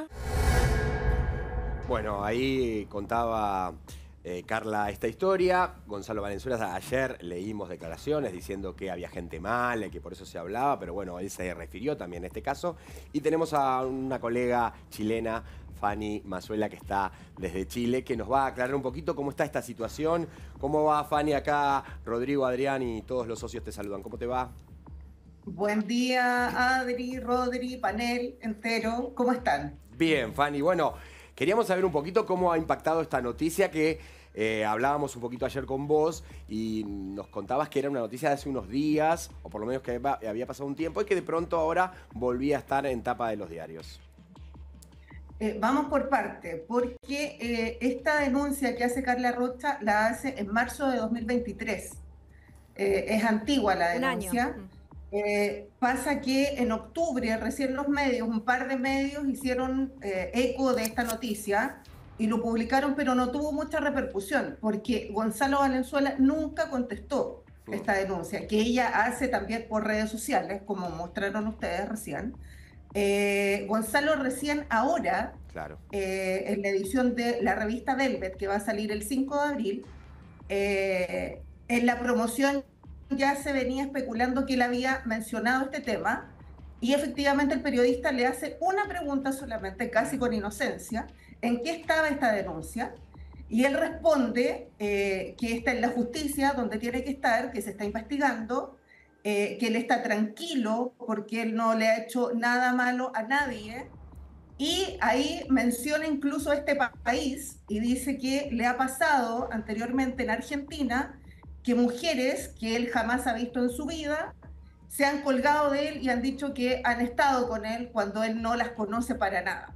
Bueno, ahí contaba Carla esta historia. Gonzalo Valenzuela, ayer leímos declaraciones diciendo que había gente mala y que por eso se hablaba, pero bueno, él se refirió también a este caso. Y tenemos a una colega chilena, Fanny Mazuela, que está desde Chile, que nos va a aclarar un poquito cómo está esta situación. ¿Cómo va, Fanny? Acá Rodrigo, Adrián y todos los socios te saludan. ¿Cómo te va? Buen día, Adri, Rodri, panel entero. ¿Cómo están? Bien, Fanny. Bueno, queríamos saber un poquito cómo ha impactado esta noticia que hablábamos un poquito ayer con vos y nos contabas que era una noticia de hace unos días, o por lo menos que había pasado un tiempo, y que de pronto ahora volvía a estar en tapa de los diarios. Vamos por parte, porque esta denuncia que hace Carla Rocha la hace en marzo de 2023. Es antigua la denuncia. Pasa que en octubre recién los medios, un par de medios hicieron eco de esta noticia y lo publicaron, pero no tuvo mucha repercusión, porque Gonzalo Valenzuela nunca contestó esta denuncia, que ella hace también por redes sociales, como mostraron ustedes recién. Gonzalo recién ahora, claro, en la edición de la revista Velvet, que va a salir el 5 de abril, en la promoción ya se venía especulando que él había mencionado este tema, y efectivamente el periodista le hace una pregunta solamente, casi con inocencia, ¿en qué estaba esta denuncia? Y él responde que está en la justicia, donde tiene que estar, que se está investigando, que él está tranquilo porque él no le ha hecho nada malo a nadie, y ahí menciona incluso este país y dice que le ha pasado anteriormente en Argentina que mujeres que él jamás ha visto en su vida se han colgado de él y han dicho que han estado con él cuando él no las conoce para nada.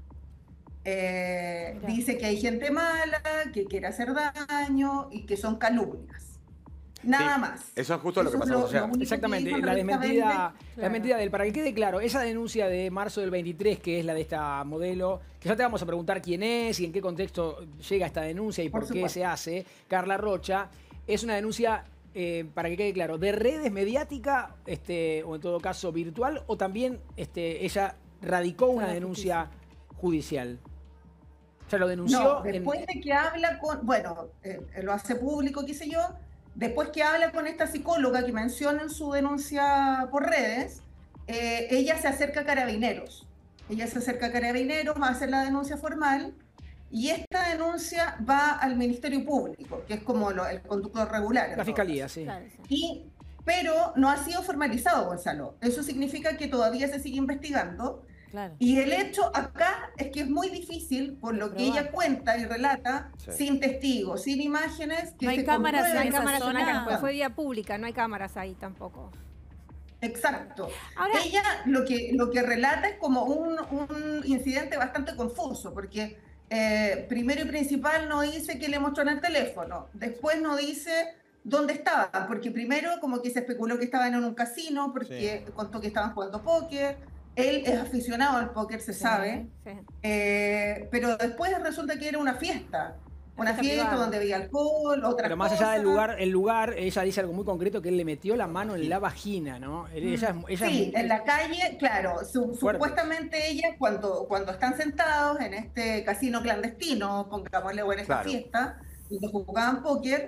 Dice que hay gente mala, que quiere hacer daño y que son calumnias. Nada más. Eso es justo lo que pasamos ayer. Exactamente, la desmentida del, para que quede claro, esa denuncia de marzo del 23, que es la de esta modelo, que ya te vamos a preguntar quién es y en qué contexto llega esta denuncia y por qué se hace, Carla Rocha, es una denuncia, para que quede claro, de redes mediática, o en todo caso virtual, o también ella radicó una denuncia judicial. O sea, lo denunció. No, después de que habla con, bueno, lo hace público, qué sé yo, después que habla con esta psicóloga que menciona en su denuncia por redes, ella se acerca a Carabineros. Ella se acerca a Carabineros, va a hacer la denuncia formal, y esta denuncia va al Ministerio Público, que es como el conductor regular. La Fiscalía, sí. Pero no ha sido formalizado, Gonzalo. Eso significa que todavía se sigue investigando. Claro. Y el hecho acá es que es muy difícil, por lo que ella cuenta y relata, sin testigos, sin imágenes. Que no hay se cámaras en comprueben. esa zona. Fue vía pública, no hay cámaras ahí tampoco. Exacto. Ahora, ella lo que relata es como un incidente bastante confuso, porque primero y principal no dice que le mostró en el teléfono, después no dice dónde estaban, porque primero como que se especuló que estaban en un casino, porque contó que estaban jugando póker. Él es aficionado al póker, se sabe, pero después resulta que era una fiesta. Una fiesta donde había alcohol, otras Pero más allá del lugar, ella dice algo muy concreto, que él le metió la mano en la vagina, ¿no? Ella sí, en la calle, claro. Supuestamente ella, cuando están sentados en este casino clandestino, pongámosle, o en esta fiesta, donde jugaban póker,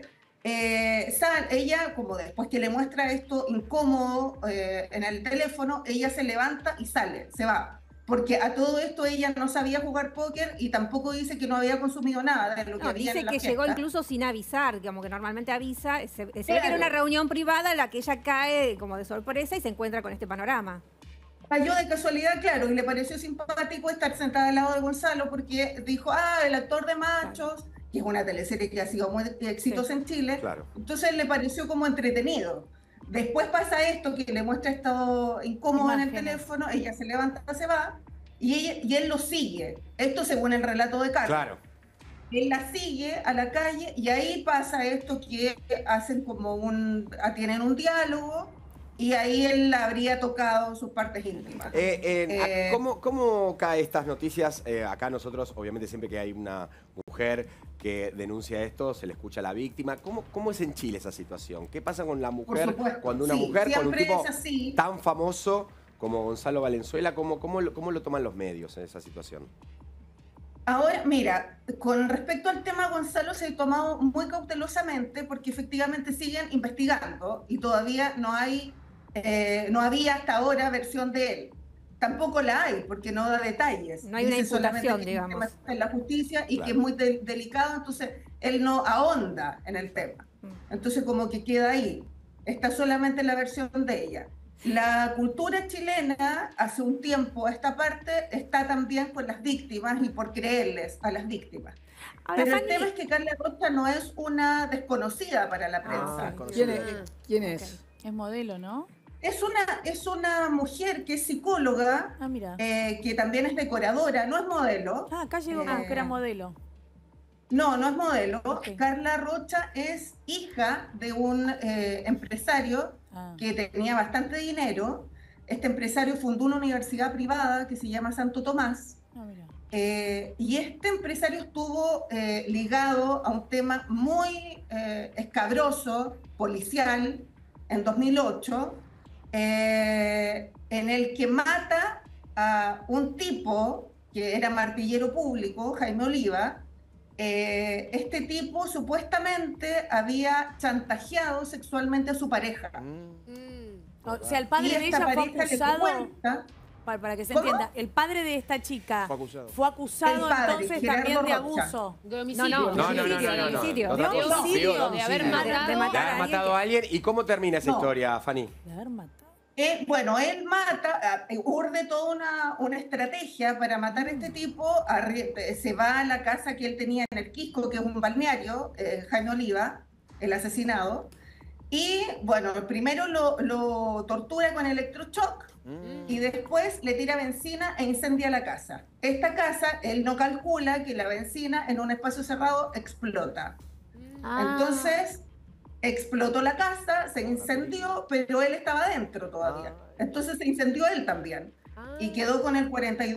ella, como después que le muestra esto incómodo en el teléfono, ella se levanta y sale, se va. Porque a todo esto ella no sabía jugar póker y tampoco dice que no había consumido nada de lo que había dice en la que llegó fiesta. incluso sin avisar, digamos que normalmente avisa. Se ve que era una reunión privada en la que ella cae como de sorpresa y se encuentra con este panorama. Cayó de casualidad, claro, y le pareció simpático estar sentada al lado de Gonzalo porque dijo, el actor de Machos, que es una teleserie que ha sido muy exitosa en Chile, entonces le pareció como entretenido. Después pasa esto, que le muestra esto incómodo en el teléfono, ella se levanta, se va, y él lo sigue. Esto según el relato de Carlos. Claro. Él la sigue a la calle y ahí pasa esto que hacen como tienen un diálogo y ahí él habría tocado sus partes íntimas. ¿Cómo caen estas noticias? Acá nosotros, obviamente, siempre que hay una mujer que denuncia esto, se le escucha a la víctima. ¿Cómo es en Chile esa situación? ¿Qué pasa con la mujer cuando una mujer con un tipo tan famoso como Gonzalo Valenzuela, cómo lo toman los medios en esa situación? Ahora, mira, con respecto al tema Gonzalo se ha tomado muy cautelosamente porque efectivamente siguen investigando y todavía no había hasta ahora versión de él. Tampoco la hay porque no da detalles. No hay una imputación, que digamos. el tema está en la justicia y que es muy delicado, entonces él no ahonda en el tema. Entonces como que queda ahí. Está solamente la versión de ella. La cultura chilena, hace un tiempo a esta parte, está también con las víctimas y por creerles a las víctimas. Ahora, pero Fanny, el tema es que Carla Rocha no es una desconocida para la prensa. ¿Quién es? Es modelo, ¿no? Es una mujer que es psicóloga, que también es decoradora, no es modelo. Acá llegó que era modelo. No es modelo. Carla Rocha es hija de un empresario que tenía bastante dinero. Este empresario fundó una universidad privada que se llama Santo Tomás. Y este empresario estuvo ligado a un tema muy escabroso, policial, en 2008, en el que mata a un tipo que era martillero público, Jaime Oliva. Este tipo supuestamente había chantajeado sexualmente a su pareja. O sea, el padre de ella fue acusado. Para que se entienda, el padre de esta chica fue acusado entonces también de abuso. De homicidio. No. De homicidio. De haber matado a alguien. ¿Y cómo termina esa historia, Fanny? De haber matado. Bueno, él mata, urde toda una estrategia para matar a este tipo, se va a la casa que él tenía en el Quisco, que es un balneario, Jaime Oliva, el asesinado, y bueno, primero lo tortura con electroshock y después le tira benzina e incendia la casa. Esta casa, él no calcula que la benzina en un espacio cerrado explota. Entonces explotó la casa, se incendió, pero él estaba dentro todavía. Entonces se incendió él también. Y quedó con el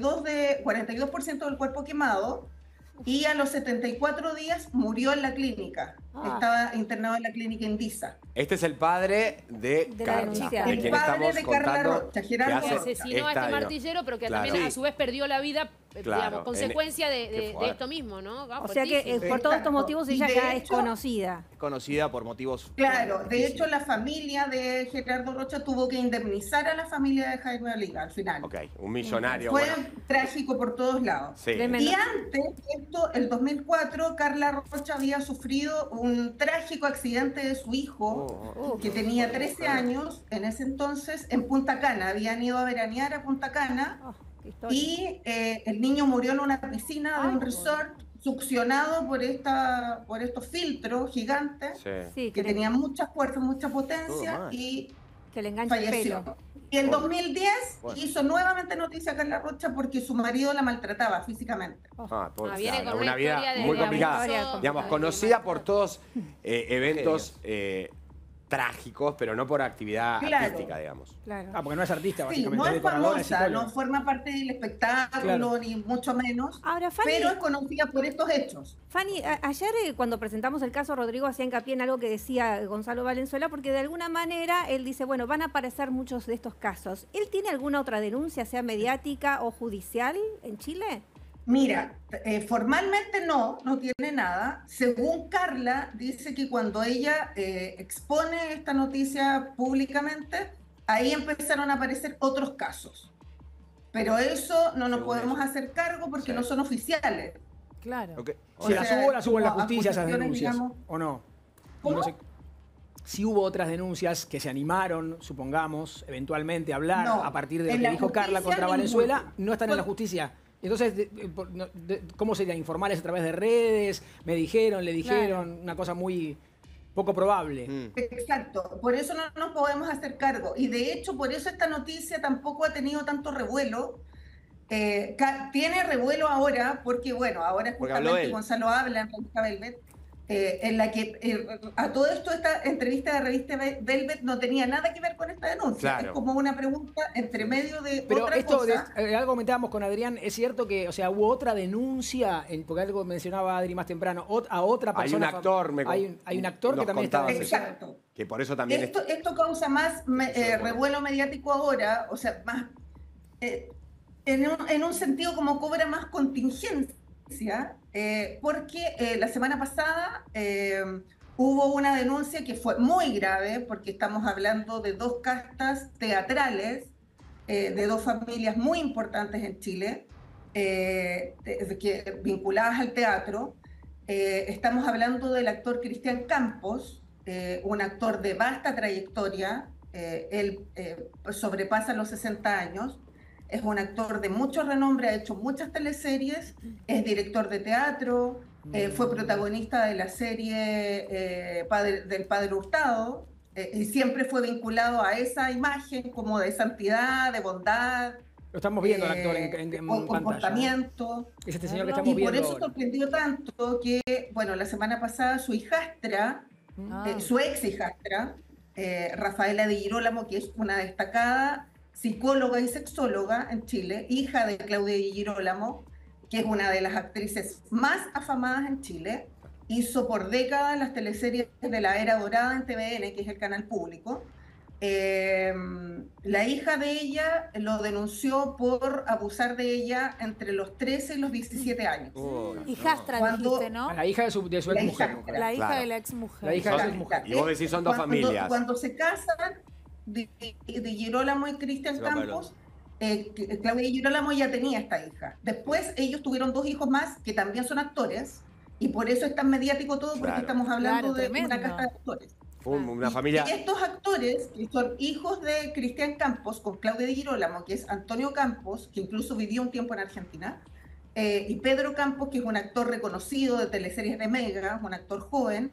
42% del cuerpo quemado. Y a los 74 días murió en la clínica. Estaba internado en la clínica Indisa. Este es el padre de Carla. El padre de Carla Rocha, Gerardo Que asesinó a este martillero, pero que también a su vez perdió la vida, digamos, consecuencia de esto mismo, ¿no? O sea que por todos estos motivos ella ya es conocida. Es conocida por motivos... Claro, de hecho la familia de Gerardo Rocha tuvo que indemnizar a la familia de Jaime Oliva al final. Ok, un millonario. Fue trágico por todos lados. Sí. Y antes, el 2004, Carla Rocha había sufrido un trágico accidente de su hijo, que tenía 13 años en ese entonces, en Punta Cana. Habían ido a veranear a Punta Cana y el niño murió en una piscina de un resort succionado por estos filtros gigantes que tenían mucha fuerza, mucha potencia y que le engancha el pelo. Y en 2010 hizo nuevamente noticia a Carla Rocha porque su marido la maltrataba físicamente. Una vida muy complicada. Digamos, conocida por todos eventos trágicos, pero no por actividad artística, digamos. Porque no es artista, básicamente. No es famosa, no forma parte del espectáculo, ni mucho menos. Ahora, Fanny, pero es conocida por estos hechos. Fanny, ayer cuando presentamos el caso, Rodrigo hacía hincapié en algo que decía Gonzalo Valenzuela, porque de alguna manera él dice, bueno, van a aparecer muchos de estos casos. ¿Él tiene alguna otra denuncia, sea mediática o judicial, en Chile? Mira, formalmente no tiene nada. Según Carla, dice que cuando ella expone esta noticia públicamente, ahí empezaron a aparecer otros casos. Pero eso no nos podemos hacer cargo porque no son oficiales. Claro. Okay. O sea, las hubo en la justicia esas denuncias, digamos, ¿o no? ¿Cómo? No sé. Si hubo otras denuncias que se animaron, supongamos, eventualmente a hablar a partir de lo que dijo Carla contra Valenzuela, no están en la justicia. Entonces, ¿cómo sería? ¿Informales a través de redes? ¿Me dijeron, le dijeron? Claro. Una cosa muy poco probable. Exacto. Por eso no nos podemos hacer cargo. Y de hecho, por eso esta noticia tampoco ha tenido tanto revuelo. Tiene revuelo ahora porque, bueno, ahora es justamente Gonzalo habla en Revista Velvet, en la que a todo esto esta entrevista de Revista Velvet no tenía nada que ver con esta denuncia. Claro. Es como una pregunta entre medio de otra cosa. Algo comentábamos con Adrián, es cierto que, o sea, hubo otra denuncia, porque algo mencionaba Adri más temprano, a otra persona. Hay un actor que también estaba. Exacto. Que por eso también esto causa más revuelo mediático ahora, o sea, más en un sentido como cobra más contingencia, porque la semana pasada hubo una denuncia que fue muy grave, porque estamos hablando de dos castas teatrales, de dos familias muy importantes en Chile, vinculadas al teatro. Estamos hablando del actor Cristian Campos, un actor de vasta trayectoria, él sobrepasa los 60 años, es un actor de mucho renombre, ha hecho muchas teleseries, es director de teatro, fue protagonista de la serie del Padre Hurtado, y siempre fue vinculado a esa imagen como de santidad, de bondad. Lo estamos viendo al actor en comportamiento. Pantalla, ¿no? Es este señor que estamos viendo. Y por eso sorprendió tanto que, bueno, la semana pasada su hijastra, su ex hijastra, Rafaela de Girolamo, que es una destacada psicóloga y sexóloga en Chile, hija de Claudia Di Girolamo, que es una de las actrices más afamadas en Chile, hizo por décadas las teleseries de la era dorada en TVN, que es el canal público. La hija de ella lo denunció por abusar de ella entre los 13 y los 17 años. Hijastra, dijiste, ¿no? La hija de su ex mujer. La hija de la ex mujer. La hija de su ex mujer. Y vos decís son dos familias. Cuando se casan, de Girolamo y Cristian Campos, Claudia Girolamo ya tenía esta hija. Después ellos tuvieron dos hijos más que también son actores, y por eso es tan mediático todo, porque estamos hablando de una casta de actores. Una familia. Y estos actores, que son hijos de Cristian Campos con Claudia Di Girolamo, que es Antonio Campos, que incluso vivió un tiempo en Argentina, y Pedro Campos, que es un actor reconocido de teleseries de Mega, un actor joven,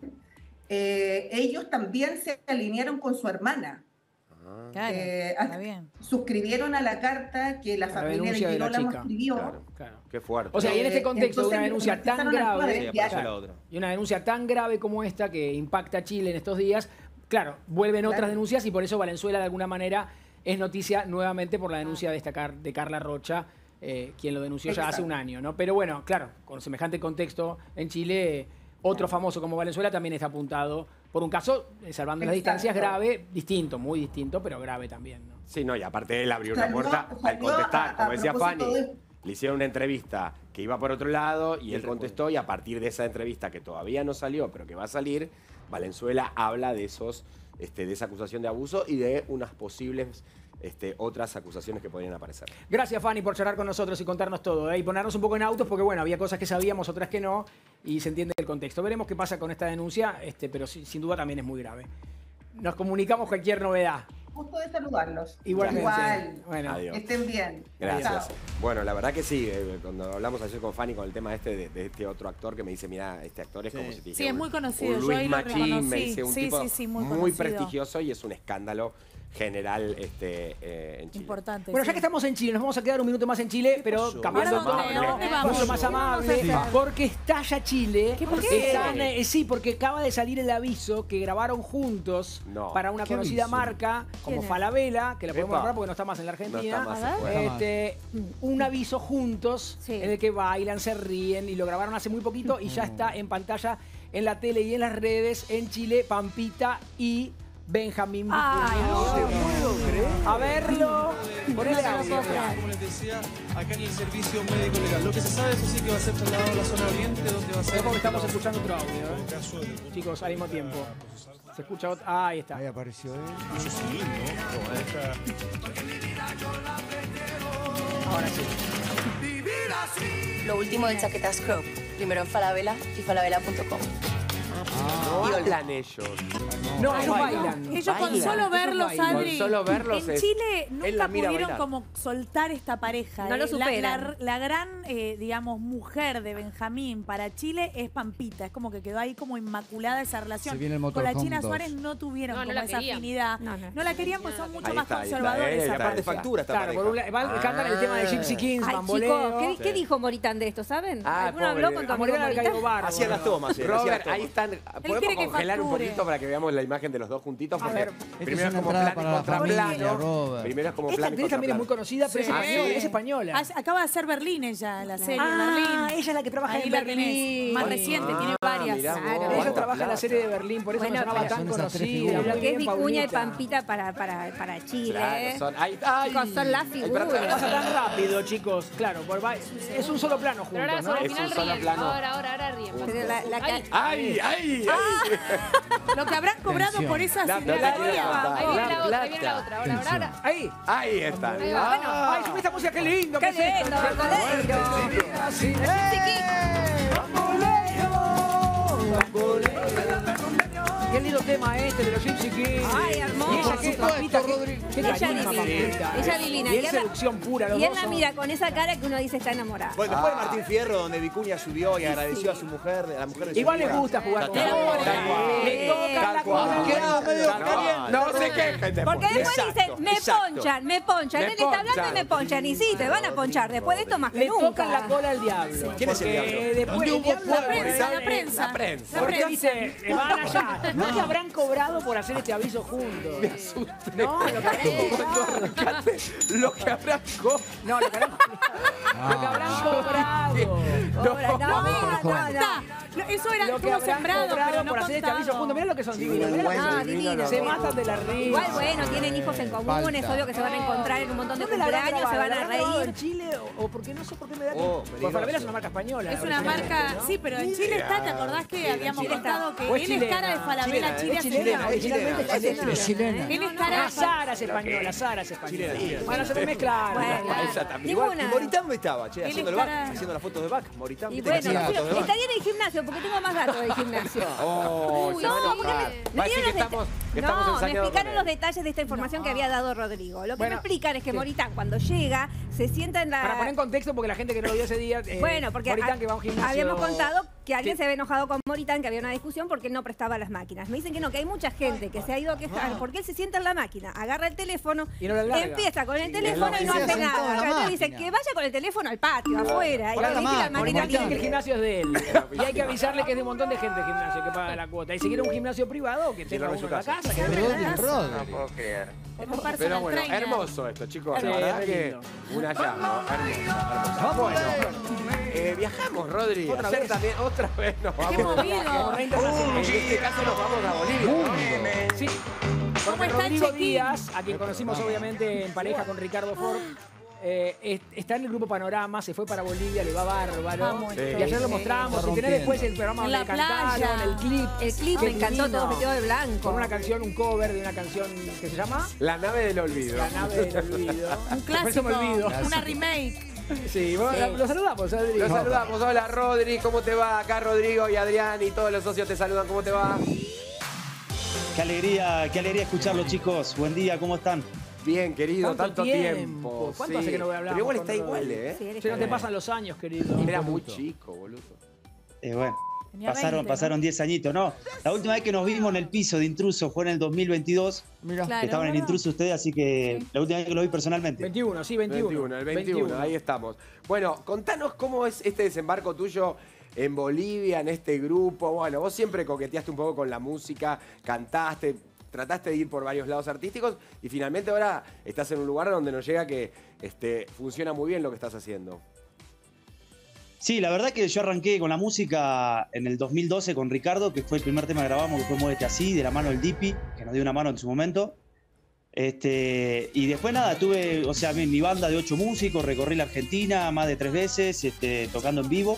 ellos también se alinearon con su hermana. Claro, está bien. Suscribieron a la carta que la familia de Girolamo escribió. Claro. Qué fuerte. O sea, y en este contexto de una denuncia tan grave, y una denuncia tan grave como esta que impacta a Chile en estos días, claro, vuelven otras denuncias y por eso Valenzuela de alguna manera es noticia nuevamente por la denuncia de Carla Rocha, quien lo denunció ya hace un año, ¿no? Pero bueno, claro, con semejante contexto en Chile, otro famoso como Valenzuela también está apuntado por un caso, salvando las distancias, grave, distinto, muy distinto, pero grave también, ¿no? Sí, no, y aparte él abrió una puerta al contestar, como decía Fanny, le hicieron una entrevista que iba por otro lado y él contestó, y a partir de esa entrevista que todavía no salió, pero que va a salir, Valenzuela habla de de esa acusación de abuso y de unas posibles otras acusaciones que podrían aparecer. Gracias, Fanny, por charlar con nosotros y contarnos todo, y ponernos un poco en autos, porque bueno, había cosas que sabíamos, otras que no, y se entiende el contexto. Veremos qué pasa con esta denuncia, pero sin duda también es muy grave. Nos comunicamos cualquier novedad. Gusto de saludarlos. Igualmente. Igual. Bueno. Adiós. Estén bien. Gracias. Bueno, la verdad que sí, cuando hablamos ayer con Fanny con el tema de este otro actor que me dice, mira, este actor es como si te dijera. Sí, es muy conocido. Un Luis Machín, me dice un tipo muy prestigioso, y es un escándalo general en Chile. Importante. Bueno, ya que estamos en Chile, nos vamos a quedar un minuto más en Chile, pero cambiando mucho más amable, porque estalla Chile. ¿Por qué? Sí, porque acaba de salir el aviso que grabaron juntos para una conocida marca como Falabella, que la podemos nombrar porque no está más en la Argentina. Un aviso juntos en el que bailan, se ríen, y lo grabaron hace muy poquito y ya está en pantalla en la tele y en las redes en Chile, Pampita y Benjamín Ay, Vicuña. no puedo creer. A verlo. Ponele audio. Como les decía, acá en el servicio médico legal. Lo que se sabe es así que va a ser trasladado a la zona oriente, donde va a ser... Es porque estamos escuchando otro audio. Chicos, al mismo tiempo. Se escucha otro... Ah, ahí está. Ahí apareció él. Ahora sí. Lo último de Chaquetas Crop. Primero en Falabella y falabella.com. No hablan ellos. No, ellos bailan. Ellos con solo verlos, Adri. Con solo verlos en es- Chile él la nunca mira pudieron bailar. como soltar esta pareja. No lo superan. La gran, digamos, mujer de Benjamín para Chile es Pampita. Es como que quedó ahí como inmaculada esa relación. Se viene el Con la Motorhome China 2. Suárez no tuvieron No, no como la esa querían. afinidad. No la querían porque son mucho Ahí más está, ahí está, conservadores. y aparte aparte. factura esta Claro, por un lado, cantan el tema de Gypsy Kings, Ay, bamboleo. chicos, ¿qué dijo Moritán de esto, saben? Ah, ¿Alguno pobre. habló con tu A amigo Moritán le ha caído Moritán? bárbaro. Hacían las tomas, hacían las Robert, tomas. ahí están. ¿Podemos quiere que congelar un facture. poquito para que veamos la imagen de los dos juntitos? A Porque ver. primero es una como entrada plan y para la familia, contraplano. Robert. Primero es como Esta plan y actriz también es muy contraplano. conocida, pero es Sí. española. Es española. Acaba de hacer Berlín ella, la serie Berlín. Ella es la que trabaja Ahí en la Berlín. tenés. Más reciente, tiene varias. mirá vos, Claro. Ella cuánta trabaja en la plata. serie de Berlín, por eso Bueno, no sonaba pero tan son esas tres conocida. figuras. Lo Muy que es bien, Vicuña y Paulita. Pampita para Chile. Claro, son, ahí, ay, Chicos, son las ay, figuras. Pasa tan rápido, chicos. Claro, es un solo plano Pero ahora juntos, sobre ¿no? el Es final un solo ríen. plano. Ahora ríen. Pero ay, ay, Lo que habrán cobrado Atención. por esa La cinematografía. plata. Ahí viene la otra, plata. ahí viene la otra. Ahora. Ahí. Ahí están. Ahí va. Bueno, Ay, sube esta música, qué lindo. ¡Qué ¿qué es esto? lindo, bamboleo! Así. Qué lindo tema este de los Gypsy Kings. Ay, hermoso. Y ella qué Pampita, qué Ella carisma, divina. Pampita. Ella divina. Y él él seducción pura, los y él dos la son- mira con esa cara que uno dice está enamorado. Bueno, después de Martín Fierro, donde Vicuña subió y agradeció a su mujer, a la mujer de su Igual vida. les gusta jugar con Tal la cual. bola. Le tocan la cola. Queda medio caliente. No se quejen después. Porque después Exacto, dicen, me exacto. ponchan, me ponchan. Me Él está hablando y ponchan. me ponchan. Y sí, te van a ponchar. Después de esto más que Le nunca. tocan la cola al diablo. ¿Quién es el Porque diablo? después el diablo- La prensa, la prensa. La prensa. Porque dice, van allá. ¿No te habrán cobrado por hacer este aviso juntos? Me asusté. No, lo que Cuando arrancaste, lo que habrá No, lo que habrán cobrado. Eso era Lo que todo habrán sembrado, cobrado pero no por hacer este contado. aviso juntos. Mirá lo que son divinos. mirá lo que Ah, son. divino. Se matan de la risa. Igual, bueno, tienen hijos en común, es obvio que se van a encontrar en un montón de ¿Dónde la habrán cumpleaños, se grabado? van a ¿La habrán grabado reír. en Chile o porque no sé por qué me da que... peligroso. Porque Falabella es una marca española. Es una originalmente, marca, ¿no? sí, pero en Chile está, ¿te acordás que habíamos Chile está. contado que O es él es cara de chilena. Falabella Chile Es hace chilena, años? originalmente es chilena. Es chilena. Él es cara Ah, de Sara es española, Sara es española. Van a ser mezclar. Bueno, Esa también. Igual, ninguna. ¿y Moritán dónde estaba? Che, Él haciendo es el back, cara- haciendo las fotos de back. Moritán, Y ¿viste? bueno, Haciendo las fotos de back. estaría en el gimnasio, porque tengo más datos del gimnasio. Oh, se va a No, porque enojar. me Va a decir dieron que los estamos me ensañados explicaron con los él. detalles de esta información que había dado Rodrigo. Lo que Bueno, me explican es que sí. Moritán, cuando llega, se sienta en la... Para poner en contexto, porque la gente que no lo vio ese día... Bueno, porque Moritán, que va a un gimnasio... habíamos contado que alguien Sí. se había enojado con Moritán, que había una discusión porque él no prestaba las máquinas. Me dicen que no, que hay mucha gente que se ha ido a quejar porque él se sienta en la máquina, agarra el teléfono, Y no la larga. empieza con el Sí, teléfono y no se hace sentó en la nada. Entonces dicen máquina. que vaya con el teléfono al patio, afuera, y Hola, que deje mamá, la por máquina Moritán dice que el libre. gimnasio es de él. Y hay que avisarle que es de un montón de gente el gimnasio que paga la cuota. Y si quiere un gimnasio privado, que tenga lo uno en en su la casa. casa. que Rodri. puedo creer. Como personal Pero bueno, trainer. hermoso esto, chicos. Sí, La verdad re que lindo. un hallazgo. Hermoso. Bueno, viajamos, Rodri. Otra Ayer vez. también, otra vez nos vamos. Qué movido. En este caso nos vamos a Bolivia. ¿no? Sí. ¿Cómo Porque está el Rodrigo check-in? Díaz, a quien conocimos obviamente en pareja con Ricardo Ford, está en el grupo Panorama, se fue para Bolivia, le va bárbaro. Vamos, Y ayer lo mostramos. Está Y tenés después el programa En donde la cantaron, playa. el clip. El clip Qué me encantó, divino. todos vestidos de blanco. Con una canción, un cover de una canción que se llama La nave del olvido. La nave del olvido. Un Por eso clásico, me olvido. una remake. Sí, bueno, lo saludamos, Adri. Los saludamos. Hola, Rodri. ¿Cómo te va? Acá Rodrigo y Adrián y todos los socios te saludan. ¿Cómo te va? Qué alegría escucharlos, chicos. Buen día, ¿cómo están? Bien, querido. ¿Cuánto Tanto tiempo? tiempo. ¿Cuánto hace que no hablamos Pero igual con está igual, Rodri? ¿eh? Sí, eres Che, no te como- pasan los años, querido. Era muy chico, boludo. Bueno, Tenía pasaron 20, ¿no? pasaron 10 añitos, ¿no? La última vez que nos vimos en el piso de Intruso fue en el 2022. Mira. Claro, Estaban en ¿verdad? Intruso ustedes, así que Sí. la última vez que lo vi personalmente. 21, sí, 21. El 21, ahí estamos. Bueno, contanos cómo es este desembarco tuyo en Bolivia, en este grupo. Bueno, vos siempre coqueteaste un poco con la música, cantaste, trataste de ir por varios lados artísticos y finalmente ahora estás en un lugar donde nos llega que funciona muy bien lo que estás haciendo. Sí, la verdad que yo arranqué con la música en el 2012 con Ricardo, que fue el primer tema que grabamos, que fue Muévete Así, de la mano del Dipi, que nos dio una mano en su momento. Y después nada, tuve, o sea, mi banda de 8 músicos, recorrí la Argentina más de 3 veces, tocando en vivo.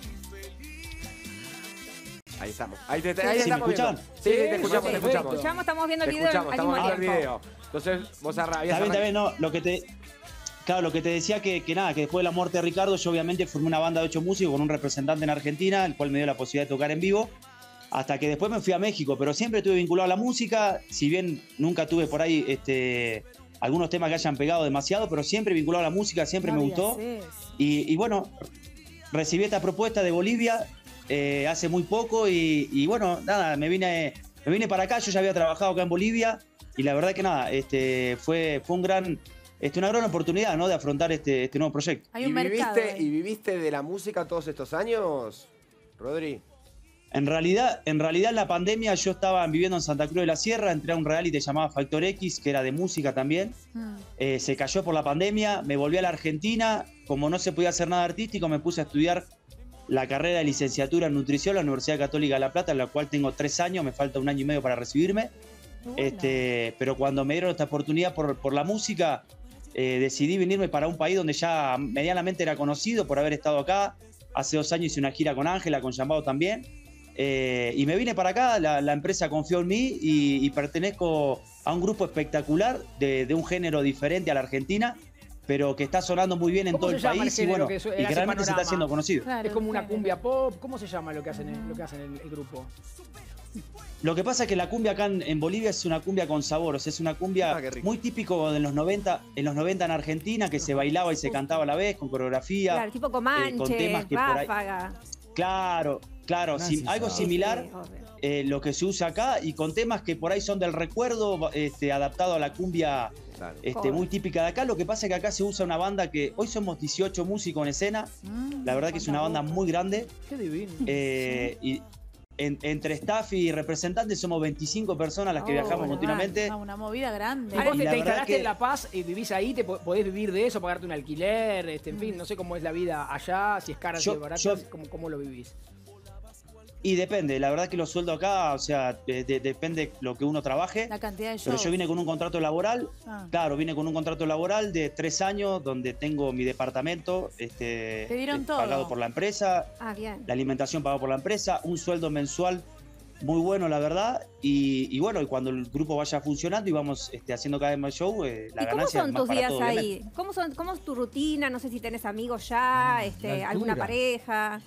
Ahí estamos. Ahí te ¿Sí, me estamos escuchan? viendo. Sí, te escuchamos, te escuchamos. Estamos viendo el Te video escuchamos, al estamos mismo viendo el tiempo. video. Entonces, vos habías Está bien, no, Claro, lo que te decía que nada, que después de la muerte de Ricardo, yo obviamente formé una banda de 8 músicos con un representante en Argentina, el cual me dio la posibilidad de tocar en vivo, hasta que después me fui a México, pero siempre estuve vinculado a la música, si bien nunca tuve por ahí algunos temas que hayan pegado demasiado, pero siempre vinculado a la música, siempre me gustó. Y bueno, recibí esta propuesta de Bolivia hace muy poco y bueno, nada, me vine para acá, yo ya había trabajado acá en Bolivia y la verdad que nada, fue una gran oportunidad, ¿no?, de afrontar este nuevo proyecto. Hay un mercado. ¿Y viviste de la música todos estos años, Rodri? En realidad en la pandemia yo estaba viviendo en Santa Cruz de la Sierra, entré a un reality llamado Factor X, que era de música también. Se cayó por la pandemia, me volví a la Argentina, como no se podía hacer nada artístico, me puse a estudiar la carrera de licenciatura en nutrición en la Universidad Católica de La Plata, en la cual tengo 3 años, me falta 1 año y medio para recibirme. Pero cuando me dieron esta oportunidad por la música, decidí venirme para un país donde ya medianamente era conocido por haber estado acá. Hace 2 años hice una gira con Ángela, con Llamado también. Y me vine para acá, la empresa confió en mí y pertenezco a un grupo espectacular de un género diferente a la Argentina, pero que está sonando muy bien en todo el país y bueno, y que realmente se está haciendo conocido. Claro, es como una cumbia pop. ¿Cómo se llama lo que hacen el grupo? Lo que pasa es que la cumbia acá en Bolivia es una cumbia con sabor, o sea, es una cumbia muy típico de los 90 en Argentina, que se bailaba y se cantaba a la vez, con coreografía. Claro, tipo Comanche, con temas que por ahí... Ráfaga. Claro, algo similar, lo que se usa acá, y con temas que por ahí son del recuerdo, adaptado a la cumbia muy típica de acá. Lo que pasa es que acá se usa una banda que hoy somos 18 músicos en escena, la verdad que es una banda muy grande. Qué divino. Y entre staff y representantes somos 25 personas las que viajamos continuamente. Una movida grande. Vos te instalaste en La Paz y vivís ahí, podés vivir de eso, pagarte un alquiler, en fin, no sé cómo es la vida allá, si es cara, si es barata, ¿cómo lo vivís? Y depende, la verdad que los sueldos acá, o sea, depende lo que uno trabaje. La cantidad de shows. Pero yo vine con un contrato laboral, vine con un contrato laboral de 3 años, donde tengo mi departamento ¿Te dieron todo? pagado por la empresa, la alimentación pagada por la empresa, un sueldo mensual muy bueno, la verdad, y bueno, y cuando el grupo vaya funcionando y vamos haciendo cada vez más show, la ganancia es más para todo. ¿Cómo son tus días ahí? ¿Cómo es tu rutina? No sé si tenés amigos ya, alguna pareja.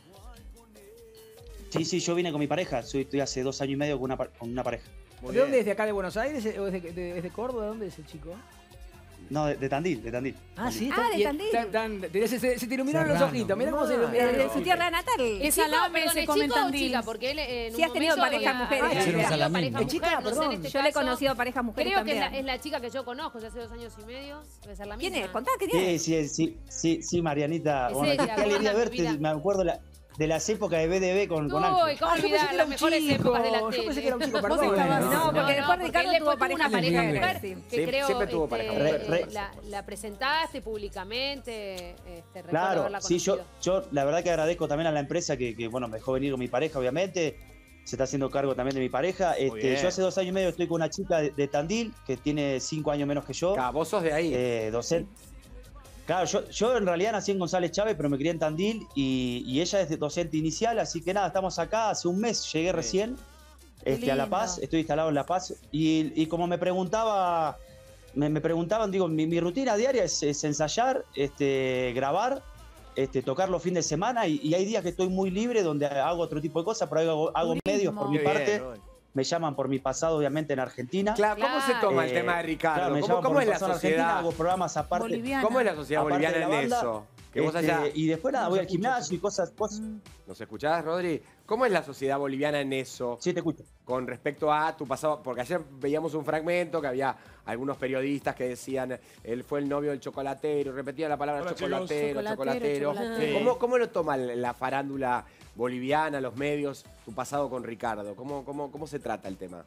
Sí, yo vine con mi pareja. Estoy hace 2 años y medio con una pareja. ¿De dónde es? ¿De acá de Buenos Aires? ¿O es de Córdoba? ¿De dónde es el chico? No, de Tandil. Ah, sí, de Tandil. Se te iluminaron los ojitos. Mirá cómo se iluminaron. De su tierra natal. ¿Es salame se come en Tandil? Chica, porque él en sí has tenido parejas mujeres. Chica, perdón. Yo le he conocido parejas mujeres también. Creo que es la chica que yo conozco de hace 2 años y medio. Debe ser la misma. ¿Quién es? Contá, ¿qué tiene? Sí, Marianita. Bueno, qué alegría verte. Me acuerdo de las épocas de BDB con Ángel. Uy, ¿cómo olvidar las mejores épocas de la tele? Yo pensé que era un chico, perdón. No, porque después Ricardo tuvo pareja mujer. Que creo siempre tuvo pareja mujer. La presentaste públicamente. Claro, sí, yo la verdad que agradezco también a la empresa que bueno, me dejó venir con mi pareja, obviamente. Se está haciendo cargo también de mi pareja. Yo hace 2 años y medio estoy con una chica de Tandil, que tiene 5 años menos que yo. Vos sos de ahí. Docente. Claro, yo en realidad nací en González Chávez, pero me crié en Tandil y ella es docente inicial, así que nada, estamos acá, hace un mes llegué recién a La Paz, estoy instalado en La Paz y como me preguntaban, digo, mi rutina diaria es ensayar, grabar, tocar los fines de semana y hay días que estoy muy libre donde hago otro tipo de cosas, pero hago medios por mi parte. Me llaman por mi pasado, obviamente, en Argentina. Claro, ¿cómo se toma el tema de Ricardo? ¿Cómo es la sociedad? Hago programas aparte. Boliviana. ¿Cómo es la sociedad boliviana en eso? Que vos allá... Y después nada, voy al gimnasio y cosas. ¿Nos escuchás, Rodri? ¿Cómo es la sociedad boliviana en eso? Sí, te escucho. Con respecto a tu pasado, porque ayer veíamos un fragmento que había algunos periodistas que decían, él fue el novio del chocolatero, repetían la palabra chocolatero. ¿Cómo lo toma la farándula boliviana, los medios, tu pasado con Ricardo? ¿Cómo se trata el tema?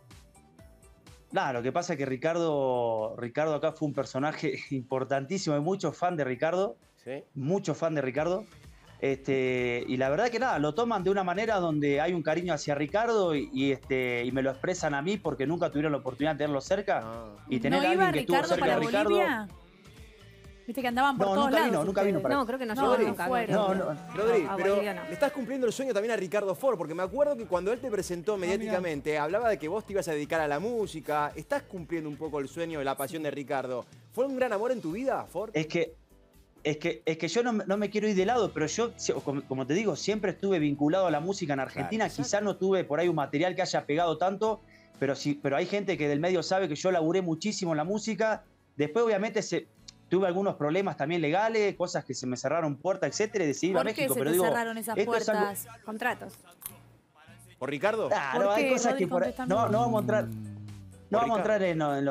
Nada, lo que pasa es que Ricardo acá fue un personaje importantísimo, hay muchos fans de Ricardo, muchos fans de Ricardo. Y la verdad que nada, lo toman de una manera donde hay un cariño hacia Ricardo y me lo expresan a mí porque nunca tuvieron la oportunidad de tenerlo cerca. Y tener a alguien que estuvo cerca de Ricardo. Bolivia? Viste que andaban por todos lados. Nunca vino para No, creo que no llegó nunca. Rodri, pero le estás cumpliendo el sueño también a Ricardo Ford, porque me acuerdo que cuando él te presentó mediáticamente, hablaba de que vos te ibas a dedicar a la música. Estás cumpliendo un poco el sueño de la pasión de Ricardo. ¿Fue un gran amor en tu vida, Ford? Es que yo no me quiero ir de lado, pero yo, como te digo, siempre estuve vinculado a la música en Argentina. Claro, quizás no tuve por ahí un material que haya pegado tanto, pero hay gente que del medio sabe que yo laburé muchísimo en la música. Después, obviamente, tuve algunos problemas también legales, cosas que se me cerraron puertas, etcétera, y decidí ir a México. ¿Por qué se te cerraron esas puertas? Contratos. ¿Por Ricardo? Claro, hay cosas que no vamos a entrar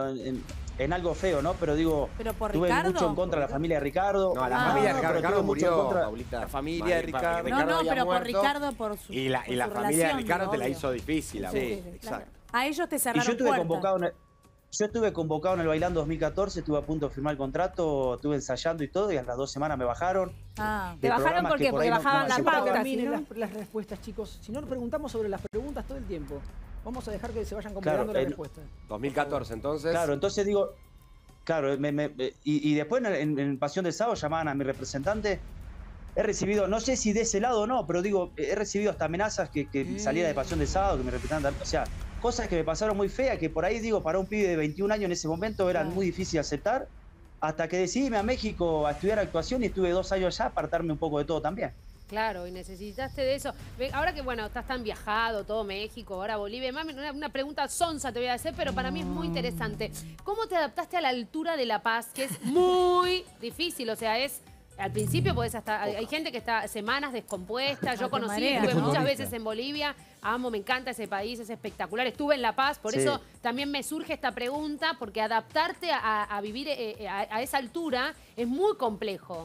en algo feo, ¿no? Pero digo, tuve mucho en contra de la familia de Ricardo. No, la familia de Ricardo murió, Paulita. La familia de Ricardo. No, pero por Ricardo, por su Y la familia de Ricardo te la hizo difícil. Sí, exacto. A ellos te cerraron puertas. Yo estuve convocado en el Bailando 2014, estuve a punto de firmar el contrato, estuve ensayando y todo, y a las 2 semanas me bajaron. ¿Te bajaron por qué? Porque bajaban la pauta. Miren las respuestas, chicos. Si no, preguntamos sobre las preguntas todo el tiempo. Vamos a dejar que se vayan completando las respuestas. 2014, entonces. Claro, entonces digo, claro, y después en Pasión del Sábado llamaban a mi representante. He recibido, no sé si de ese lado o no, pero digo, he recibido hasta amenazas que saliera de Pasión del Sábado, que mi representante, o sea, cosas que me pasaron muy feas, que por ahí digo, para un pibe de 21 años en ese momento eran muy difíciles de aceptar, hasta que decidí irme a México a estudiar actuación y estuve 2 años allá, apartarme un poco de todo también. Claro, y necesitaste de eso. Ahora que, bueno, estás tan viajado, todo México, ahora Bolivia. Mami, una pregunta sonsa te voy a hacer, pero para mí es muy interesante. ¿Cómo te adaptaste a la altura de La Paz, que es muy difícil? O sea, al principio podés hasta... Hay gente que está semanas descompuesta. Yo conocí, estuve muchas veces en Bolivia. Amo, me encanta ese país, es espectacular. Estuve en La Paz, por eso también me surge esta pregunta, porque adaptarte a vivir a esa altura es muy complejo.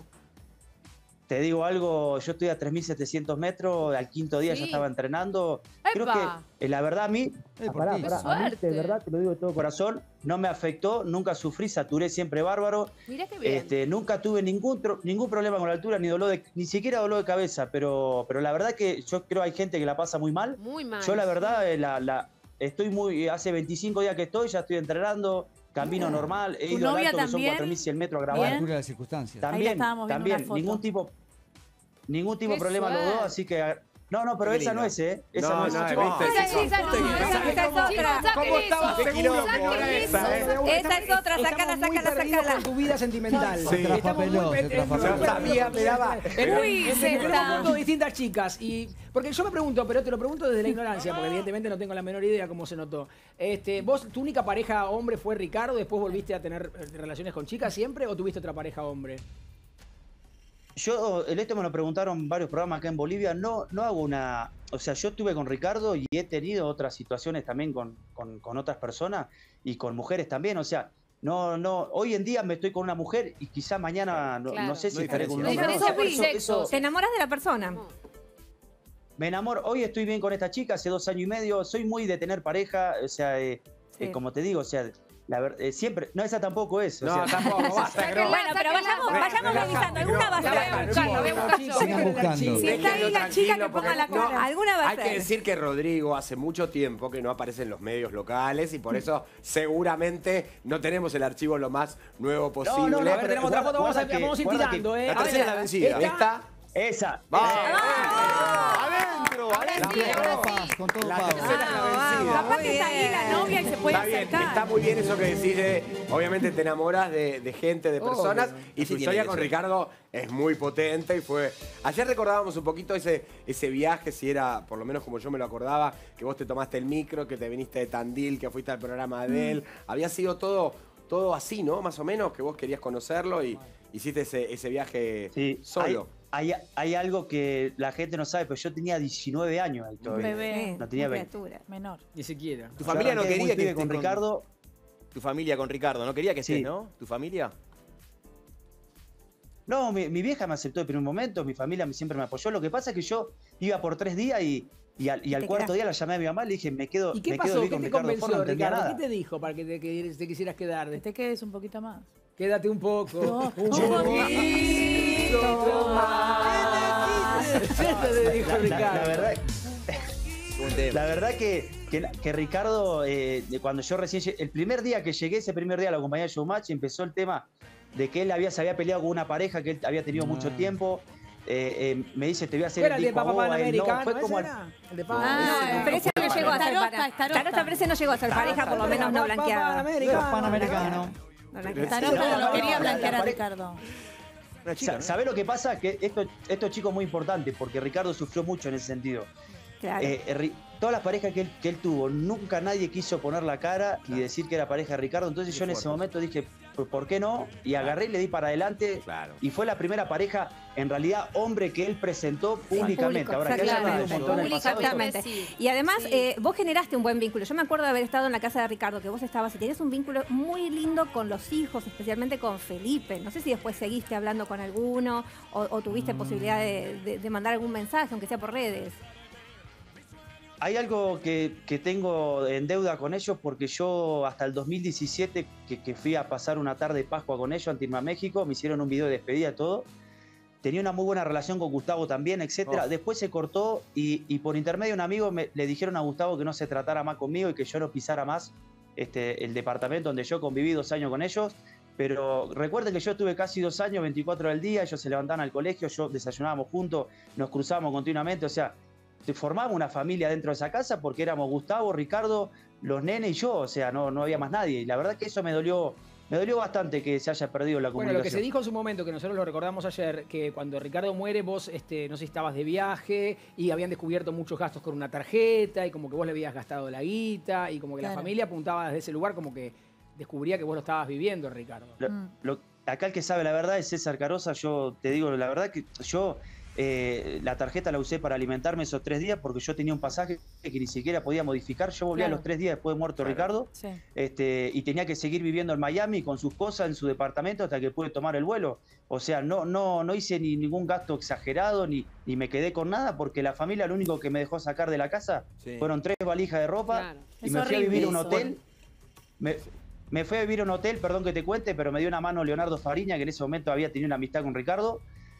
Te digo algo, yo estoy a 3.700 metros, al 5.º día ya estaba entrenando. ¡Epa! Creo que la verdad a mí, a mí de verdad, te lo digo de todo corazón, no me afectó, nunca sufrí, saturé siempre bárbaro. Mirá qué bien. Nunca tuve ningún problema con la altura, ni siquiera dolor de cabeza, pero la verdad que yo creo que hay gente que la pasa muy mal. Muy mal. Yo la verdad, estoy hace 25 días que estoy, ya estoy entrenando. Camino normal, he ido al alto, que son 4.100 metros a grabar. altura de las circunstancias. También, ningún tipo de problema los dos, así que... No, pero esa no es, ¿eh? Esa no es. Esa es otra, sacala. Con tu vida sentimental. Se traspapeló. Muy distintas chicas. Porque yo me pregunto, pero te lo pregunto desde la ignorancia, porque evidentemente no tengo la menor idea cómo se notó. ¿Vos, tu única pareja hombre fue Ricardo, después volviste a tener relaciones con chicas siempre, o tuviste otra pareja hombre? Yo, me lo preguntaron en varios programas acá en Bolivia, no hago una... O sea, yo estuve con Ricardo y he tenido otras situaciones también con otras personas y con mujeres también, o sea, no, hoy en día me estoy con una mujer y quizá mañana no sé si estaré con un hombre. Te enamoras de la persona. Me enamoro, hoy estoy bien con esta chica, hace 2 años y medio, soy muy de tener pareja, o sea, como te digo, o sea... La verdad, siempre, no, esa tampoco es. O sea, tampoco, basta. Bueno, pero vayamos revisando. Alguna va a ser. Sigan buscando. Si está ahí la chica que ponga la cara. Alguna va a ser. Hay que decir que Rodrigo hace mucho tiempo que no aparece en los medios locales y por eso seguramente no tenemos el archivo lo más nuevo posible. No, a ver, tenemos otra foto, vamos a ir tirando, La tercera es la vencida. Esa. Adentro. Con todo La pago. tercera es la vencida. Capaz que está ahí la novia y se puede acercar. Está muy bien eso que decís obviamente te enamoras de gente, de personas, y tu historia con Ricardo es muy potente y fue... Ayer recordábamos un poquito ese viaje, si era, por lo menos como yo me lo acordaba, que vos te tomaste el micro, que te viniste de Tandil, que fuiste al programa de él. Había sido todo así, ¿no? Más o menos, que vos querías conocerlo y hiciste ese viaje solo. Hay algo que la gente no sabe, pero yo tenía 19 años ahí todavía. Bebé. No tenía 20. Menor. Ni siquiera. Tu familia no quería que estés con Ricardo. Tu familia con Ricardo, no quería que estés, ¿no? ¿Tu familia? No, mi vieja me aceptó de primer momento, mi familia siempre me apoyó. Lo que pasa es que yo iba por 3 días y al 4º día la llamé a mi mamá y le dije, me quedo ¿Y qué pasó? ¿Qué te convenció, Ricardo? ¿Qué te dijo para que te quisieras quedar? Te quedes un poquito más. Quédate un poco. Un poquito más. La verdad que Ricardo, cuando yo recién llegué, el primer día que llegué, ese primer día a la compañía de Showmatch, empezó el tema de que él se había peleado con una pareja que él había tenido mucho tiempo. Me dice, te voy a hacer el disco a vos, a él. No, fue como pero ese no llegó a ser pareja. Pero ese no llegó a ser pareja, por lo menos no blanqueada. Panamericano. Tarosta lo quería blanquear a Ricardo. ¿Sabés lo que pasa? Que esto chico es muy importante, porque Ricardo sufrió mucho en ese sentido. Claro. Todas las parejas que él tuvo, nunca nadie quiso poner la cara y decir que era pareja de Ricardo. Entonces yo en ese momento dije, ¿por qué no? Y agarré y le di para adelante. Y fue la primera pareja, en realidad, hombre que él presentó públicamente. Ahora que haya tenido un montón en el pasado, exactamente. Y además, vos generaste un buen vínculo. Yo me acuerdo de haber estado en la casa de Ricardo, que vos estabas y tenías un vínculo muy lindo con los hijos, especialmente con Felipe. No sé si después seguiste hablando con alguno o tuviste posibilidad de mandar algún mensaje, aunque sea por redes. Hay algo que tengo en deuda con ellos, porque yo hasta el 2017, que fui a pasar una tarde de Pascua con ellos antes de irme a México, me hicieron un video de despedida, todo. Tenía una muy buena relación con Gustavo también, etcétera. Después se cortó y por intermedio de un amigo le dijeron a Gustavo que no se tratara más conmigo y que yo no pisara más el departamento donde yo conviví 2 años con ellos. Pero recuerden que yo estuve casi 2 años, 24 del día, ellos se levantaban al colegio, yo desayunábamos juntos, nos cruzábamos continuamente, o sea, formábamos una familia dentro de esa casa porque éramos Gustavo, Ricardo, los nenes y yo, o sea, no había más nadie. Y la verdad que eso me dolió bastante que se haya perdido la comunicación. Bueno, lo que se dijo en su momento, que nosotros lo recordamos ayer, que cuando Ricardo muere, vos, no sé si estabas de viaje y habían descubierto muchos gastos con una tarjeta y como que vos le habías gastado la guita y como que la familia apuntaba desde ese lugar como que descubría que vos lo estabas viviendo, Ricardo. Acá el que sabe la verdad es César Carosa. Yo te digo la verdad que yo... la tarjeta la usé para alimentarme esos 3 días porque yo tenía un pasaje que ni siquiera podía modificar. Yo volví a los 3 días después de muerto Ricardo, y tenía que seguir viviendo en Miami con sus cosas en su departamento hasta que pude tomar el vuelo. O sea, no hice ningún gasto exagerado ni me quedé con nada, porque la familia lo único que me dejó sacar de la casa fueron 3 valijas de ropa y me fui a vivir a un hotel. Me fui a vivir a un hotel, perdón que te cuente, pero me dio una mano Leonardo Fariña, que en ese momento había tenido una amistad con Ricardo.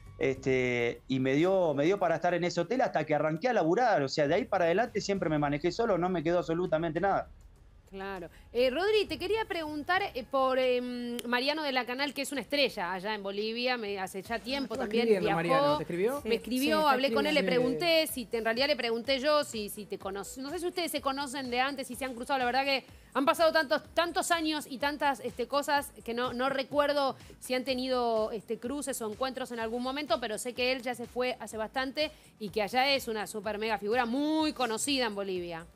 Y me dio para estar en ese hotel hasta que arranqué a laburar. O sea, de ahí para adelante siempre me manejé solo, no me quedó absolutamente nada. Claro. Rodri, te quería preguntar por Mariano de la Canal, que es una estrella allá en Bolivia, hace ya tiempo también viajó. Mariano, ¿te escribió? Me escribió, hablé con él, le pregunté, en realidad le pregunté yo si te conoces. No sé si ustedes se conocen de antes, si se han cruzado, la verdad que han pasado tantos años y tantas cosas que no recuerdo si han tenido cruces o encuentros en algún momento, pero sé que él ya se fue hace bastante y que allá es una super mega figura muy conocida en Bolivia.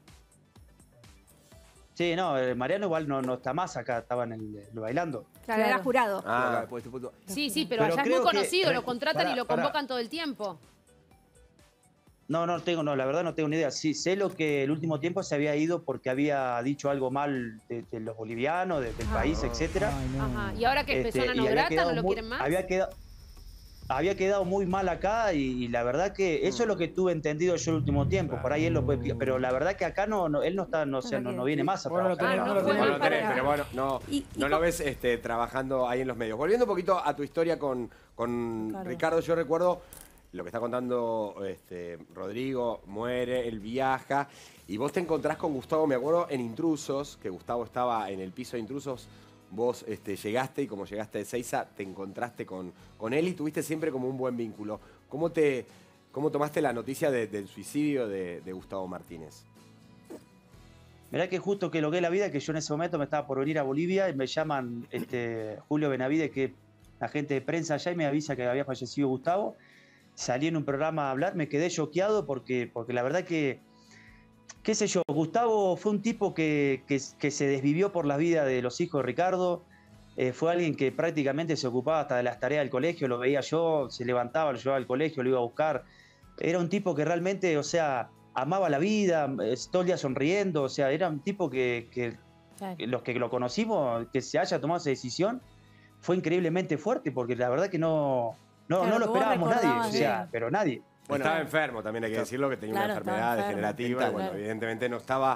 Sí, no, Mariano igual no está más acá, estaba bailando. Claro, era jurado. Sí, pero allá es muy conocido, lo contratan y lo convocan todo el tiempo. No, la verdad no tengo ni idea. Sí, sé lo que el último tiempo se había ido porque había dicho algo mal de los bolivianos, del país, etcétera. Ajá. Y ahora que persona no grata, ¿no lo quieren más? Había quedado muy mal acá y la verdad que eso es lo que tuve entendido yo el último tiempo. Por ahí él lo puede, pero la verdad que acá él no está, no viene más a trabajar. Pero bueno, no lo ves trabajando ahí en los medios. Volviendo un poquito a tu historia con Ricardo, yo recuerdo lo que está contando Rodrigo, muere, él viaja y vos te encontrás con Gustavo, me acuerdo, en Intrusos, que Gustavo estaba en el piso de Intrusos. Vos llegaste y como llegaste de Ezeiza, te encontraste con él y tuviste siempre como un buen vínculo. ¿Cómo tomaste la noticia del suicidio de Gustavo Martínez? Mirá que justo que logué la vida, que yo en ese momento me estaba por venir a Bolivia y me llaman Julio Benavides, que es agente de prensa allá, y me avisa que había fallecido Gustavo. Salí en un programa a hablar, me quedé choqueado porque la verdad que... qué sé yo, Gustavo fue un tipo que se desvivió por la vida de los hijos de Ricardo, fue alguien que prácticamente se ocupaba hasta de las tareas del colegio, lo veía yo, se levantaba, lo llevaba al colegio, lo iba a buscar. Era un tipo que realmente, o sea, amaba la vida, todo el día sonriendo, o sea, era un tipo que los que lo conocimos, que se haya tomado esa decisión, fue increíblemente fuerte, porque la verdad que no lo esperábamos nadie, o sea, pero nadie. Bueno, estaba enfermo, también hay que decirlo, que tenía una enfermedad degenerativa. Y bueno, evidentemente no estaba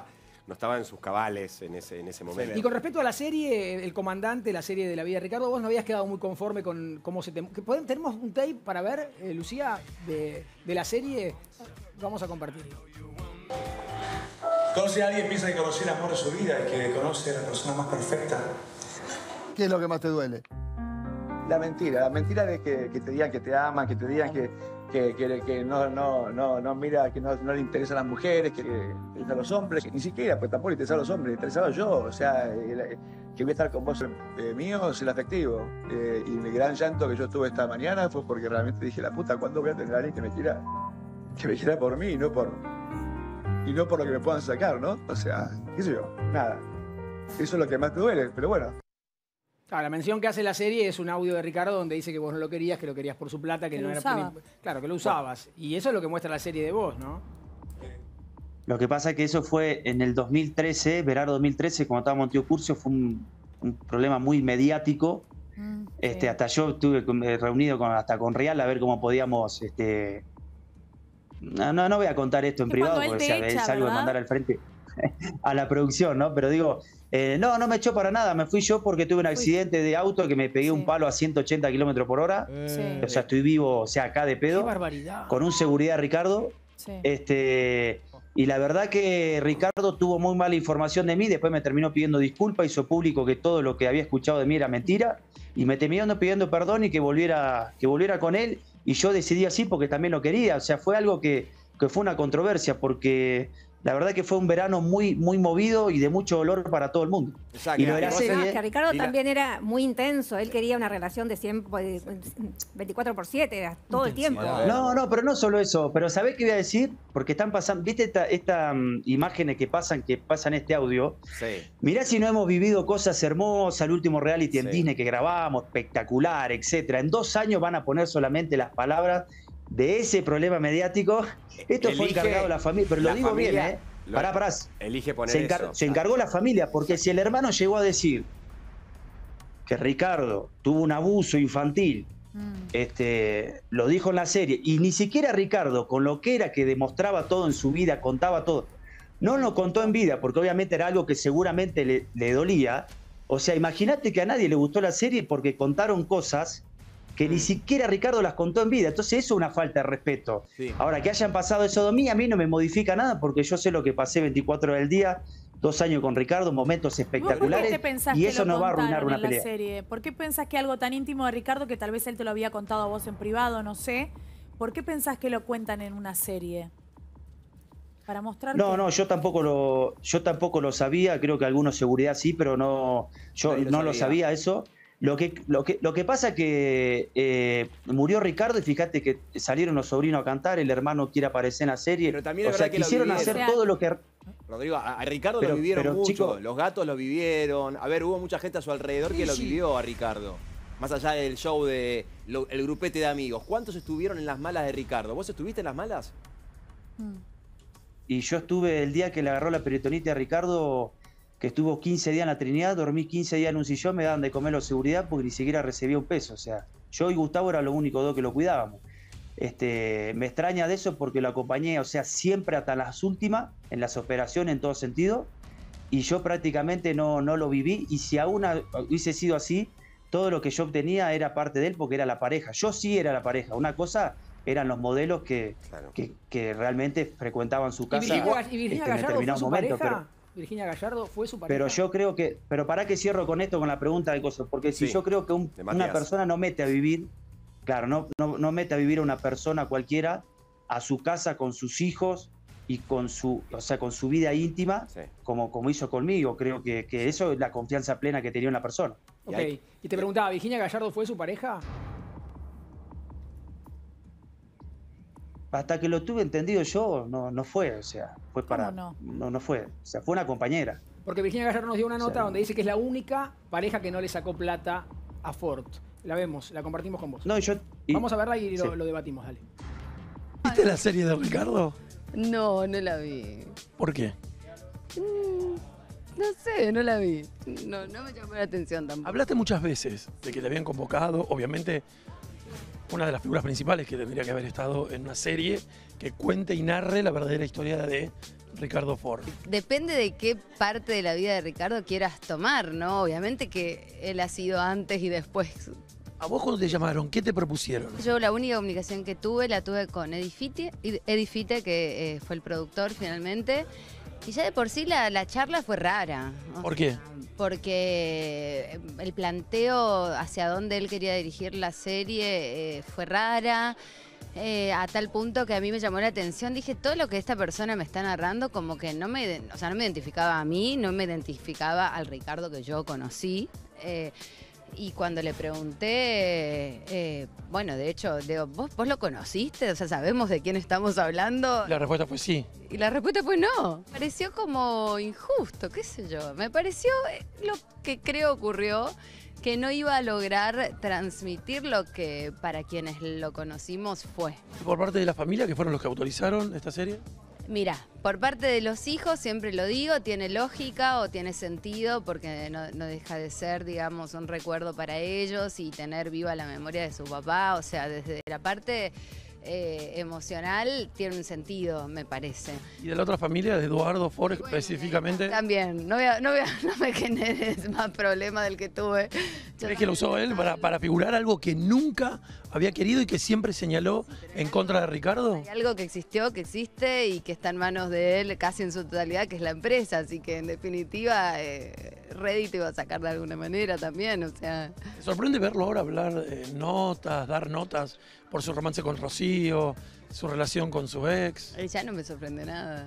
no estaba en sus cabales en ese momento. Y con respecto a la serie, El Comandante, la serie de la vida de Ricardo, vos no habías quedado muy conforme con cómo se te... ¿Tenemos un tape para ver, Lucía, de la serie? Vamos a compartirlo. Conoce a alguien, piensa que conoce el amor de su vida y que conoce a la persona más perfecta. ¿Qué es lo que más te duele? La mentira de que te digan que te aman, que te digan que no mira, que no le interesan las mujeres, que le interesan a los hombres, que ni siquiera, pues tampoco le interesan a los hombres, le interesaba yo, o sea, que voy a estar con vos mío es el afectivo. Y el gran llanto que yo tuve esta mañana fue porque realmente dije, la puta, ¿cuándo voy a tener a alguien que me quiera por mí y no por lo que me puedan sacar, ¿no? O sea, qué sé yo, nada. Eso es lo que más te duele, pero bueno. Claro, la mención que hace la serie es un audio de Ricardo donde dice que vos no lo querías, que lo querías por su plata, que no era por... Claro, que lo usabas. Y eso es lo que muestra la serie de vos, ¿no? Lo que pasa es que eso fue en el 2013, verano 2013, cuando estábamos en Tío Curcio, fue un problema muy mediático. Sí. Hasta yo estuve reunido hasta con Real a ver cómo podíamos... No voy a contar esto en privado, porque es algo de mandar al frente a la producción, ¿no? Pero digo... no me echó para nada, me fui yo porque tuve un accidente de auto que me pegué un palo a 180 kilómetros por hora. O sea, estoy vivo, o sea, acá de pedo. ¡Qué barbaridad! Con un seguridad Ricardo. Sí. Y la verdad que Ricardo tuvo muy mala información de mí, después me terminó pidiendo disculpas, hizo público que todo lo que había escuchado de mí era mentira, y me terminó pidiendo perdón y que volviera con él, y yo decidí así porque también lo quería. O sea, fue algo que fue una controversia, porque... La verdad que fue un verano muy, muy movido y de mucho dolor para todo el mundo. Exacto. Y lo de la serie, que Ricardo también era muy intenso. Él quería una relación de 24/7, era todo el tiempo. No, pero no solo eso. Pero ¿sabés qué voy a decir? Porque están pasando... ¿Viste estas imágenes que pasan este audio? Sí. Mirá si no hemos vivido cosas hermosas, el último reality en Disney que grabamos, espectacular, etcétera. En 2 años van a poner solamente las palabras de ese problema mediático. Esto fue encargado la familia, pero lo digo familia, bien, Pará. Elige poner se encargó la familia, porque si el hermano llegó a decir que Ricardo tuvo un abuso infantil, lo dijo en la serie, y ni siquiera Ricardo, con lo que era que demostraba todo en su vida, contaba todo, no lo contó en vida, porque obviamente era algo que seguramente le dolía. O sea, imagínate que a nadie le gustó la serie porque contaron cosas que ni siquiera Ricardo las contó en vida. Entonces eso es una falta de respeto. Sí. Ahora, que hayan pasado eso de mí, a mí no me modifica nada, porque yo sé lo que pasé 24 horas del día, 2 años con Ricardo, momentos espectaculares, y eso no va a arruinar una pelea. Serie? ¿Por qué pensás que algo tan íntimo de Ricardo, que tal vez él te lo había contado a vos en privado, no sé, ¿por qué pensás que lo cuentan en una serie? Para mostrar. No, yo tampoco lo sabía, creo que algunos seguridad sí, pero yo no lo sabía eso. Lo que pasa es que murió Ricardo y fíjate que salieron los sobrinos a cantar, el hermano quiere aparecer en la serie. Pero también o sea, quisieron hacer todo lo que... Rodrigo, a Ricardo lo vivieron mucho, chicos, los gatos lo vivieron. A ver, hubo mucha gente a su alrededor que lo vivió a Ricardo. Más allá del show de el grupete de amigos. ¿Cuántos estuvieron en las malas de Ricardo? ¿Vos estuviste en las malas? Y yo estuve el día que le agarró la peritonitis a Ricardo... que estuvo 15 días en la Trinidad, dormí 15 días en un sillón, me daban de comer los seguridad porque ni siquiera recibía un peso. O sea, yo y Gustavo era los únicos 2 que lo cuidábamos. Me extraña de eso porque lo acompañé, o sea, siempre hasta las últimas, en las operaciones en todo sentido, y yo prácticamente no lo viví, y si aún hubiese sido así, todo lo que yo obtenía era parte de él porque era la pareja. Yo sí era la pareja. Una cosa eran los modelos que realmente frecuentaban su casa en determinados momentos. Virginia Gallardo fue su pareja. Pero yo creo que... Pero para que cierro con esto, con la pregunta de cosas. Porque si yo creo que una persona no mete a vivir... Claro, no mete a vivir a una persona cualquiera a su casa con sus hijos y con su vida íntima, como hizo conmigo. Creo que eso es la confianza plena que tenía una persona. Ok. Y te preguntaba, ¿Virginia Gallardo fue su pareja? Hasta que lo tuve entendido yo, no fue, o sea, fue para... No fue, o sea, fue una compañera. Porque Virginia Gallardo nos dio una nota donde dice que es la única pareja que no le sacó plata a Ford. La vemos, la compartimos con vos. Vamos a verla y lo debatimos, dale. ¿Viste la serie de Ricardo? No la vi. ¿Por qué? No sé, no la vi. No me llamó la atención tampoco. Hablaste muchas veces de que te habían convocado, obviamente... una de las figuras principales que tendría que haber estado en una serie que cuente y narre la verdadera historia de Ricardo Ford? Depende de qué parte de la vida de Ricardo quieras tomar, ¿no? Obviamente que él ha sido antes y después. ¿A vos cuando te llamaron? ¿Qué te propusieron? Yo la única comunicación que tuve, la tuve con Edifite, que fue el productor finalmente. Y ya de por sí la charla fue rara. ¿Por qué? Porque el planteo hacia dónde él quería dirigir la serie fue rara. A tal punto que a mí me llamó la atención. Dije, todo lo que esta persona me está narrando como que no me identificaba a mí, no me identificaba al Ricardo que yo conocí. Y cuando le pregunté, bueno, de hecho, digo, ¿vos lo conociste? O sea, ¿sabemos de quién estamos hablando? La respuesta fue sí. Y la respuesta fue no. Pareció como injusto, qué sé yo. Me pareció lo que creo ocurrió, que no iba a lograr transmitir lo que para quienes lo conocimos fue. ¿Y por parte de la familia, que fueron los que autorizaron esta serie? Mira, por parte de los hijos, siempre lo digo, tiene lógica o tiene sentido porque no deja de ser, digamos, un recuerdo para ellos y tener viva la memoria de su papá. O sea, desde la parte emocional tiene un sentido, me parece. ¿Y de la otra familia, de Eduardo Ford específicamente? También, no me generes más problema del que tuve. ¿Crees que lo usó él para figurar algo que nunca había querido y que siempre señaló en contra de Ricardo? Hay algo que existió, que existe y que está en manos de él casi en su totalidad, que es la empresa. Así que en definitiva, rédito iba a sacar de alguna manera también, o sea. ¿Me sorprende verlo ahora hablar de notas, dar notas por su romance con Rocío, su relación con su ex? Ya no me sorprende nada.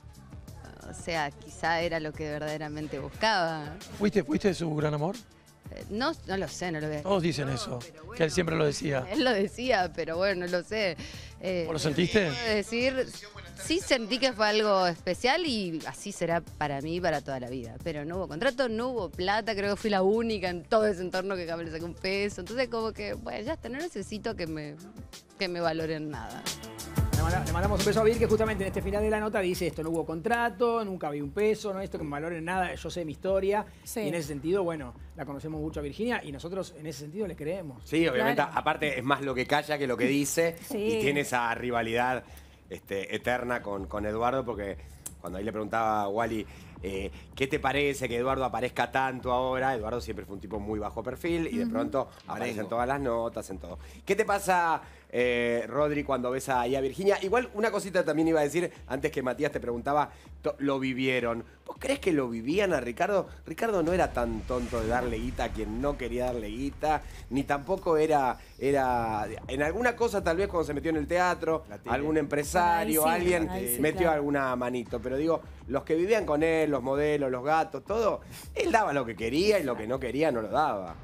O sea, quizá era lo que verdaderamente buscaba. ¿Fuiste su gran amor? No lo sé, no lo veo. Todos dicen eso, que él siempre lo decía. Él lo decía, pero bueno, no lo sé. ¿Vos lo sentiste? Puedo decir, sí sentí que fue algo especial y así será para mí para toda la vida. Pero no hubo contrato, no hubo plata, creo que fui la única en todo ese entorno que le saqué un peso. Entonces como que, bueno, ya está, no necesito que me valoren nada. Le mandamos un beso a Vir, que justamente en este final de la nota dice esto: no hubo contrato, nunca vi un peso, no esto que me valoren nada, yo sé mi historia. Sí. Y en ese sentido, bueno, la conocemos mucho a Virginia y nosotros en ese sentido le creemos. Sí, obviamente, Claro. aparte es más lo que calla que lo que dice. Sí. Y tiene esa rivalidad eterna con Eduardo, porque cuando ahí le preguntaba a Wally, ¿qué te parece que Eduardo aparezca tanto ahora? Eduardo siempre fue un tipo muy bajo perfil y de pronto aparece en todas las notas, en todo. ¿Qué te pasa, Rodri, cuando ves ahí a Virginia? Igual una cosita también iba a decir, antes que Matías te preguntaba, ¿lo vivieron? ¿Vos crees que lo vivían a Ricardo? Ricardo no era tan tonto de darle guita a quien no quería darle guita, ni tampoco era en alguna cosa tal vez cuando se metió en el teatro, algún empresario, Ahí sí, alguien ahí sí, metió claro. alguna manito, pero digo, los que vivían con él, los modelos, los gatos, todo, él daba lo que quería y lo que no quería no lo daba.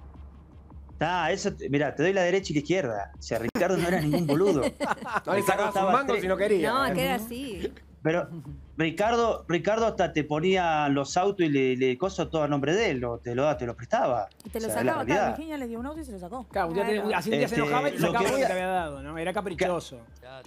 Eso, mira, te doy la derecha y la izquierda. O sea, Ricardo no era ningún boludo. No le sacabas un mango si no quería. No, que era así. Pero Ricardo hasta te ponía los autos y le coso todo a nombre de él, te lo prestaba. Y te lo O sea, es la sacaba, claro. realidad. Virginia le dio un auto y se lo sacó. Claro, así un día se enojaba y te lo sacaba que lo voy que a- te había dado, ¿no? Era caprichoso.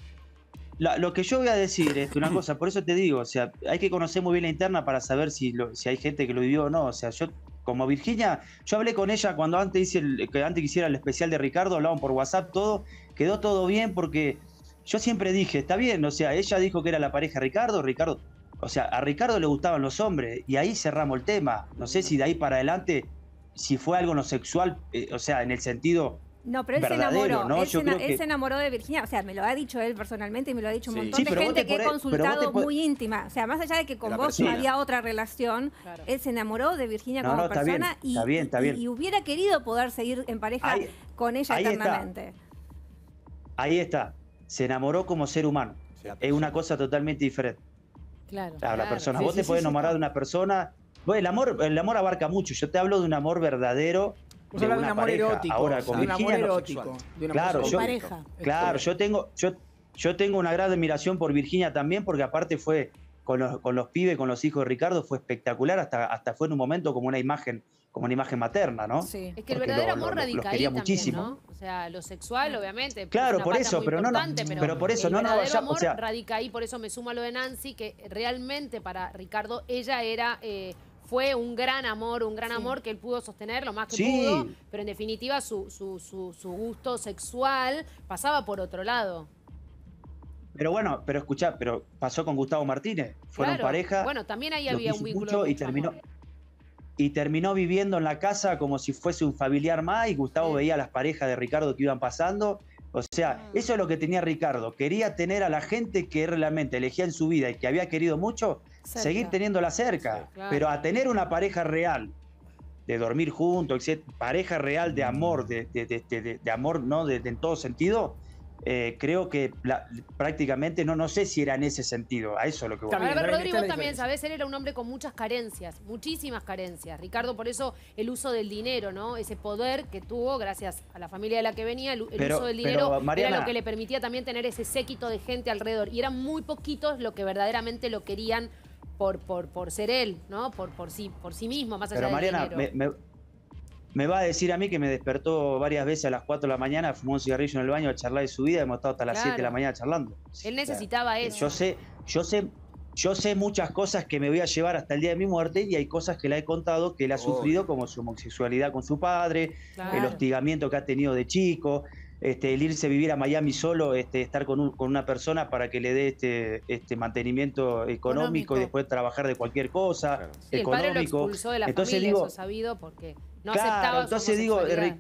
Lo que yo voy a decir es una cosa, por eso te digo, o sea, hay que conocer muy bien la interna para saber si hay gente que lo vivió o no. O sea, yo, como Virginia, yo hablé con ella cuando antes que hiciera el especial de Ricardo, hablaban por WhatsApp, quedó todo bien porque yo siempre dije, está bien, o sea, ella dijo que era la pareja de Ricardo, o sea, a Ricardo le gustaban los hombres y ahí cerramos el tema. No sé si de ahí para adelante, si fue algo no sexual, o sea, en el sentido... No, pero él se verdadero, enamoró. ¿no? Él se enamoró de Virginia. O sea, me lo ha dicho él personalmente y me lo ha dicho un Sí. montón Sí, de pero vos gente te que he podés- consultado pero vos te muy íntima. O sea, más allá de que con De la vos persona. había otra relación, él se enamoró de Virginia como está bien, persona está bien. y hubiera querido poder seguir en pareja Ahí- con ella ahí está. eternamente. Ahí está, se enamoró como ser humano. Es una cosa totalmente diferente. Claro. A la persona. Sí, Vos sí, te podés sí, enamorar de una persona. El amor abarca mucho. Yo te hablo de un amor verdadero. Vos hablas de un amor pareja. erótico. Ahora, con de un amor Virginia no. erótico. De una Claro, persona. pareja. Claro, yo tengo una gran admiración por Virginia también, porque aparte fue con los pibes, con los hijos de Ricardo, fue espectacular, hasta fue en un momento como una imagen materna, ¿no? Sí. Es que el Porque verdadero los amor radica ahí quería también, muchísimo. ¿no? O sea, lo sexual, obviamente. Claro, es una por pata eso, muy pero importante, pero por eso el no nos verdadero vayamos, amor o sea, radica ahí, por eso me sumo a lo de Nancy, que realmente para Ricardo ella era... fue un gran amor que él pudo sostener lo más que Sí. pudo, pero en definitiva su gusto sexual pasaba por otro lado. Pero bueno, pero escuchá, pero pasó con Gustavo Martínez. Fueron Claro. pareja. Bueno, también ahí lo había quiso un vínculo mucho de y mucho terminó. amor. Y terminó viviendo en la casa como si fuese un familiar más, y Gustavo veía a las parejas de Ricardo que iban pasando. O sea, eso es lo que tenía Ricardo. Quería tener a la gente que realmente elegía en su vida y que había querido mucho, Cerca. seguir teniéndola cerca. Claro. Pero a tener una pareja real, de dormir juntos, etc., pareja real de amor, de amor, ¿no? En todo sentido, creo que prácticamente no sé si era en ese sentido. A eso es lo que voy. A ver, Está Rodrigo la también, diferencia. ¿sabes? Él era un hombre con muchas carencias, muchísimas carencias. Ricardo, por eso el uso del dinero, ¿no? Ese poder que tuvo gracias a la familia de la que venía, el uso del dinero Mariana, era lo que le permitía también tener ese séquito de gente alrededor. Y eran muy poquitos los que verdaderamente lo querían por ser él, ¿no? Por sí mismo, más allá Pero del Mariana, dinero. me va a decir a mí que me despertó varias veces a las 4 de la mañana, fumó un cigarrillo en el baño a charlar de su vida, hemos estado hasta las 7 de la Claro. mañana charlando. Él necesitaba eso. Yo sé muchas cosas que me voy a llevar hasta el día de mi muerte, y hay cosas que le he contado que él ha sufrido, como su homosexualidad con su padre, Claro. el hostigamiento que ha tenido de chico, el irse a vivir a Miami solo, estar con una persona para que le dé este mantenimiento económico y después trabajar de cualquier cosa Sí, el padre lo económico. expulsó de la Entonces familia, digo, eso sabido, porque no claro, aceptaba entonces su digo, homosexualidad.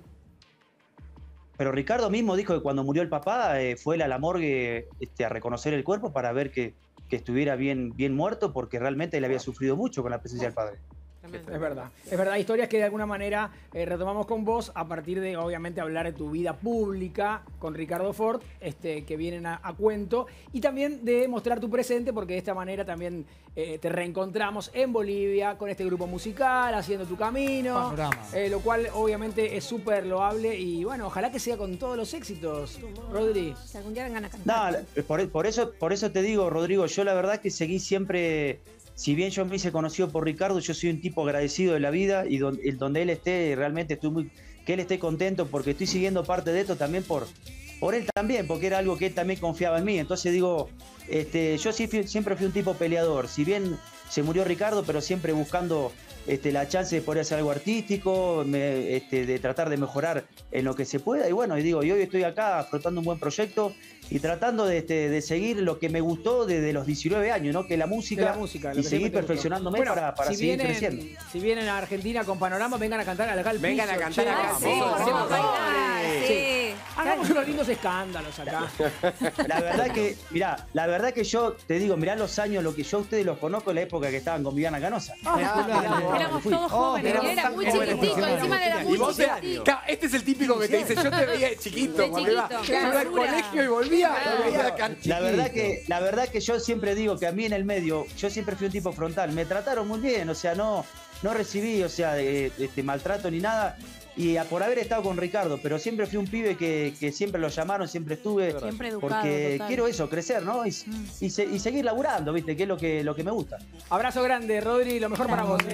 pero Ricardo mismo dijo que cuando murió el papá fue él a la morgue a reconocer el cuerpo para ver que estuviera bien muerto, porque realmente él había sufrido mucho con la presencia del padre. Es verdad, historias que de alguna manera retomamos con vos a partir de, obviamente, hablar de tu vida pública con Ricardo Ford, que vienen a cuento, y también de mostrar tu presente, porque de esta manera también te reencontramos en Bolivia con este grupo musical, haciendo tu camino, Panorama. lo cual obviamente es súper loable, y bueno, ojalá que sea con todos los éxitos, Rodri. Si algún día vengan a cantar. No, por eso te digo, Rodrigo, yo la verdad que seguí siempre. Si bien yo me hice conocido por Ricardo, yo soy un tipo agradecido de la vida, y donde él esté, realmente que él esté contento, porque estoy siguiendo parte de esto también por él también, porque era algo que él también confiaba en mí. Entonces digo, yo siempre fui un tipo peleador. Si bien se murió Ricardo, pero siempre buscando la chance de poder hacer algo artístico, de tratar de mejorar en lo que se pueda. Y bueno, y hoy estoy acá afrontando un buen proyecto y tratando de seguir lo que me gustó desde los 19 años, ¿no? Que es la música, lo y que seguir siempre te perfeccionándome gustó. para si seguir vienen, creciendo. Si vienen a Argentina con Panorama, vengan a cantar acá al piso. Vengan a cantar che. acá, Sí, vamos. por favor. Sí. Hagamos unos lindos escándalos acá. La verdad que yo te digo, mirá los años, lo que yo a ustedes los conozco en la época que estaban con Viviana Canosa. Éramos todos jóvenes. Era Éramos muy tan jóvenes, chiquitito, muy encima jóvenes. era muy Y vos eras- chiquitito. Claro, este es el típico que te dice, yo te veía chiquito, De cuando iba, chiquito. yo iba al Basura. colegio y volvía, Claro. me veía acá La verdad que yo siempre digo que a mí en el medio, yo siempre fui un tipo frontal, me trataron muy bien, o sea, no recibí, o sea, maltrato ni nada, y por haber estado con Ricardo, pero siempre fui un pibe que siempre lo llamaron, siempre estuve, Siempre educado, porque total. quiero eso, crecer, ¿no? Y seguir laburando, ¿viste? Que es lo que me gusta. Abrazo grande, Rodri, lo mejor para vos.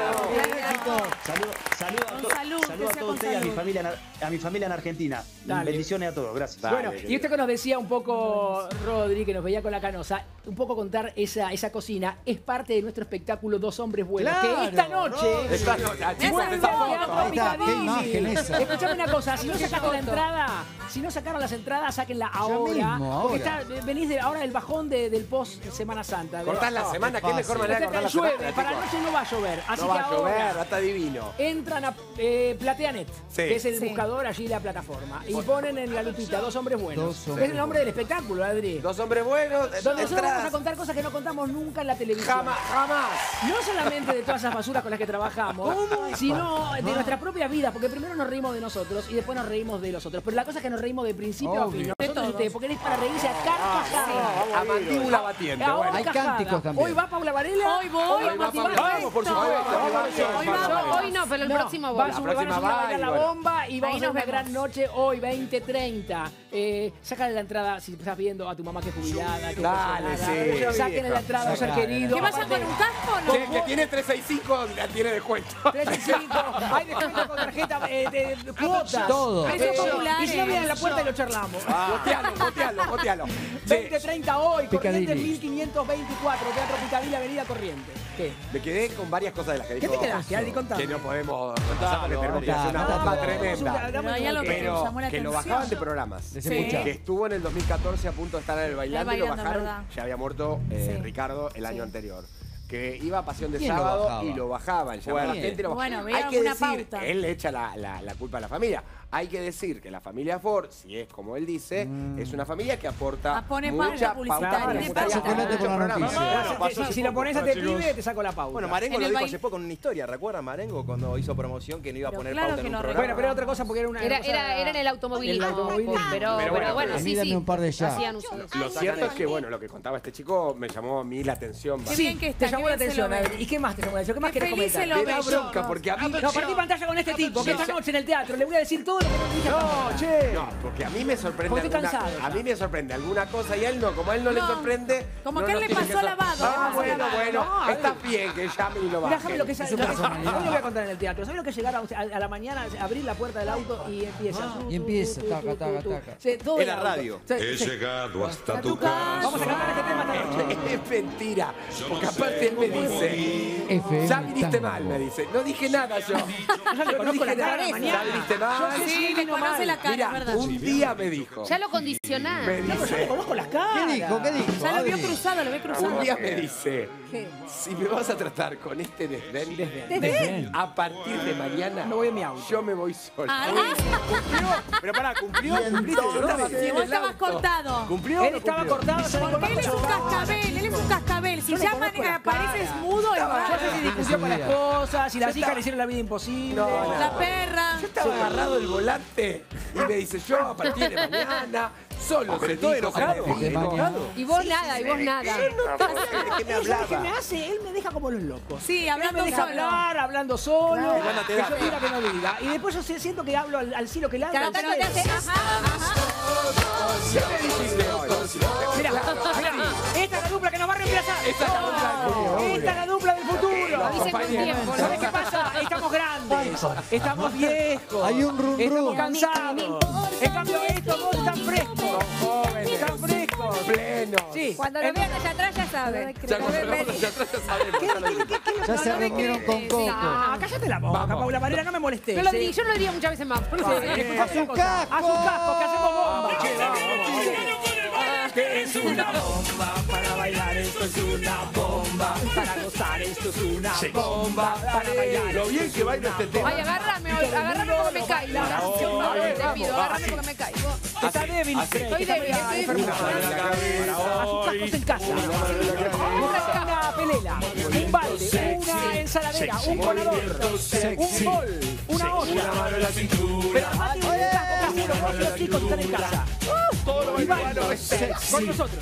Saludo a todos ustedes, a mi familia en Argentina. Dale. Bendiciones a todos, gracias. Bueno, y esto que nos decía un poco Rodri, que nos veía con la Canosa, un poco contar esa cocina, es parte de nuestro espectáculo Dos Hombres Buenos, Claro, que esta noche... Rodri. Esta noche, chicos, Vuelve esa al foto. Teatro Ahí está, qué Picadilly. imagen esa. Escuchame una cosa, si no sacaste la entrada, si no sacaron las entradas, sáquenla ahora. mismo, Porque ahora. venís ahora del bajón del post Semana Santa. Cortás la semana, qué mejor manera de cortar la Llueve, semana, para chicos. anoche no va a llover, así No que va a llover, ahora está divino. entran a Plateanet, que es el buscador allí de la plataforma, y ponen en la lupita Dos Hombres Buenos. Dos Hombres Es el nombre del espectáculo, Adri. Dos hombres buenos, Donde nosotros vamos a entradas. contar cosas que no contamos nunca en la televisión. Jamás. No solamente de todas esas basuras con las que trabajamos, sino de nuestra propia vida, porque primero nos reímos de nosotros y después nos reímos de los otros. Pero la cosa es que nos reímos de principio a fin. Obvio. Nosotros y ustedes, porque es para reírse a carcajadas. A mandíbula batiente, A bueno. Hay carcajadas. cánticos también. Hoy va Paula Varela. Hoy voy. Hoy va Hoy Mati va Varela. Vamos, por supuesto. Hoy no, pero el próximo va voy. a subir, van a bailar la bueno. bomba y vamos Ahí a nos una vemos. gran noche hoy, 20:30. Sácale la entrada si estás viendo a tu mamá que es jubilada, que Dale, pensionada. sí. Sáquenle la entrada a un ser Sacale. querido. ¿Qué vayan con un casco o no? Che, que tiene 365, la tiene descuento. 3 y 5, hay descuento con tarjeta de cuotas. Todo. Precios Y populares. si no vienen la puerta y lo charlamos. Botealo. 20:30 hoy, Picadilly. Corrientes 1524, Teatro Picadilly, Avenida Corriente. ¿Qué? Me quedé con varias cosas de las que dijo. ¿Qué te quedaste, Adri? Contame. Que no podemos repasar porque tenemos que hacer una bomba tremenda. No, ya lo que Pero llamó la que lo atención. bajaban de programas. Sí. Que estuvo en el 2014 a punto de estar en el Bailando y lo Bailando, bajaron. ¿verdad? Ya había muerto Sí. Ricardo el año anterior. Que iba a Pasión de ¿Quién lo Sábado bajaba? y lo bajaban. Llamaba a la Bueno. gente y lo bajaban. Bueno, había Hay que una decir, pauta. él le echa la culpa a la familia. Hay que decir que la familia Ford, si es como él dice, es una familia que aporta Pone mucha pauta publicitaria. pauta Pone publicitaria pauta. a Chocolate por la muchos noticia. programas. Si lo pones a este pibe, te saco la pauta. Bueno, Marengo En lo el dijo baile- hace poco en una historia. ¿Recuerdan Marengo cuando hizo promoción que no iba a Pero poner claro pauta que en un lo programa? Bueno, pero era otra cosa porque era una. Era cosa- en el automovilismo. El automovilismo. Pero bueno, A mí sí, dame sí. un par de ya. Hacían uso de eso. Lo cierto es que, bueno, lo que contaba este chico me llamó a mí la atención. Qué Sí, bien que está, te llamó qué la bien se lo atención, ve. Adri. ¿Y qué más te llamó la atención? ¿Qué más Qué querés feliz comentar? se lo Me da ve. bronca porque a mí... No, partí pantalla con este tipo, que esta noche en el teatro le voy a decir todo lo que no dije hasta ahora. No, porque a mí me sorprende Porque estoy alguna, cansado a ya. mí me sorprende alguna cosa y a él no, como a él no le No, sorprende. como no que él nos le tiene pasó sor- lavado, le pasó bueno, lavado. bueno, No, está bien que llamen y lo Mirá, bajen. ¿sabes lo que es? su personalidad. Hoy le voy a contar en el teatro. ¿Sabes lo que es llegar a la mañana, abrir la puerta del auto y empieza? Y empieza, taca, taca, taca. Sí, todo En el la auto. radio. Sí, He sí. llegado hasta tu tu casa. Vamos a cantar este tema esta noche. Es mentira, porque aparte él me dice, FM ya viniste Tango. mal, me dice. No dije nada yo. Yo le conozco la cara Ya mañana. viniste mal. Sí, le conoce la cara, Mira, ¿verdad? un día me dijo. Ya lo condicionás. Me No, pero yo le dice, conozco las caras. ¿Qué dijo? ¿Qué dijo? Ya lo vio Adri? cruzado, lo ve cruzado. un día me dice, ¿Qué? si me vas a tratar con este desdén, Desdén. a partir de mañana, Me voy en mi auto. yo me voy solo. Ah, Pero pará, ¿cumplió? ¿Cumpliste? Yo estaba así y en vos el estabas auto. cortado. ¿Cumplió? Él estaba cortado, se Porque él es un cascabel, él es un cascabel. Si Yo le llaman conozco y las apareces caras. mudo, es Yo no sé si raro. discutió con la esposa, si las hijas le hicieron la vida imposible. No. La perra. Yo estaba agarrado del volante y me dice, yo a partir de mañana solo se todo dijo enojado. como te digo. Y vos nada, y vos nada. ¿De qué me ¿Sabes qué hablaba? me hace? Él me deja como los locos. Sí, Él hablando me deja solo. hablar, hablando solo. Y cuando te que da. yo diga que no diga. Y después yo siento que hablo al cielo que le habla. Cada tanto te hace. ¿Qué me dijiste hoy? Mira, esta es la dupla que nos va a reemplazar. Esta es la dupla del futuro. Esta es la dupla del futuro. Avisen con tiempo. ¿Sabes qué pasa? Estamos grandes, estamos viejos, Hay un rum estamos rum. cansados. En cambio, estos dos están frescos. Están frescos. Pleno. Sí. Cuando lo vean allá atrás ya saben. Ya cuando lo vamos hacia atrás ya sabemos. Ya se reunieron con Coco. Ah, cállate la boca, Vamos. Paula Varela, no me molestes. Yo no lo diría muchas veces más. A su casco, que hacemos bomba. Che, vamos. Que es una bomba para bailar, esto es una bomba. Para gozar, esto es una bomba. Para bailar. Lo bien que baila este tema. Ay, agárrame porque me caigo. Te pido, agárrame porque me caigo. Está débil. Estoy débil, estoy débil. A sus cascos en casa. Una pelela, un balde, una ensaladera, un colador, un bol, una olla. Pero armate un casco casero, vos y los chicos están en casa. Y bailo con nosotros.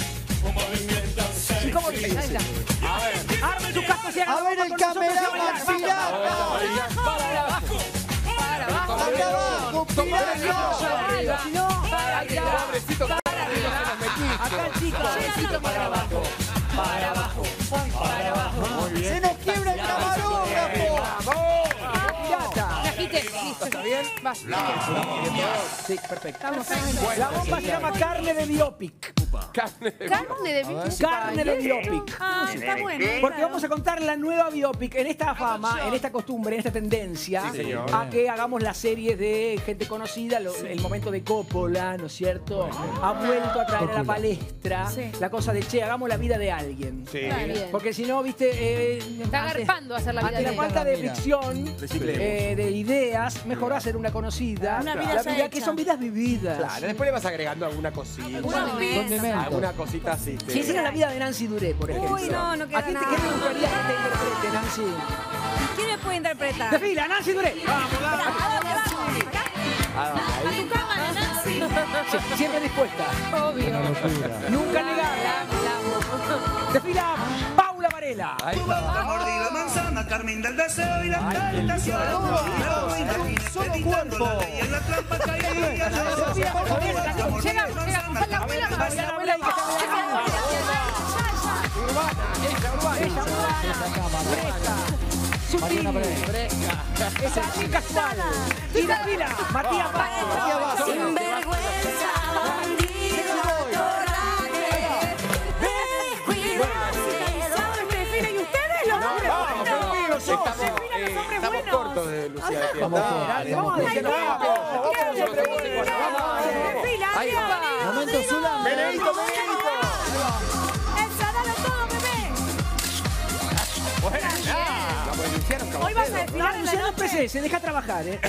¿Y cómo dice? Ahí está. Armen sus cascos y hagan A ver el con nosotros a cameraman, bailar. pirata. Para abajo. Para abajo. Para abajo, pirata. Si no, para arriba. Pobrecito, Acá, chicos, para abajo. Para abajo. Para abajo. Se nos quiebra el camarógrafo. Pirata. Me agité. Listo. ¿Está bien? Va. Sí, perfecto. La bomba se llama carne de biopic. Carne de bicho. Carne de biopic. Ah, está bueno. Porque vamos a contar la nueva biopic en esta fama, en esta costumbre, en esta tendencia Sí, señor. a que hagamos las series de gente conocida, el momento de Coppola, ¿no es cierto? Ha vuelto a traer a la palestra Sí. la cosa de, che, hagamos la vida de alguien. Sí. Está bien. Porque si no, viste... Está agarpando hacer la vida ante de la alguien. falta de Mira. ficción, Reciclemos. de ideas, mejor hacer una conocida. Una vida la ya vida que hecha. son vidas vividas. Claro, después le vas agregando alguna cosita. Condimento. Alguna cosita así. Si hiciera la vida de Nancy Duré, por ejemplo. Uy, no queda ¿A quién te nada. gustaría que te interprete, Nancy? ¿Quién me puede interpretar? Desfila, Nancy Duré. Vamos, ¿A dónde vamos? A tu cámara, Nancy. Sí, siempre dispuesta. Obvio. Nunca negada. Desfila Paula Varela. La mordí la manzana, Carmen del deseo y la tentación. Solo cuerpo. Y en la trampa caí. Llega la abuela más. La abuela más. Ella urbana. sutil. Es así casual. Y desfila Matías Vázquez. Sinvergüenza, bandido, atorrante. Desfile, ¿y ustedes los hombres buenos? Estamos cortos de Lucía. Vamos Vamos a decirlo. Ahí va. Momento Zula. Meneíto. ¡Esa, dale todo, bebé! Hoy vas a desfilar No, en la Luciano noche. PC, se deja trabajar, ¿eh?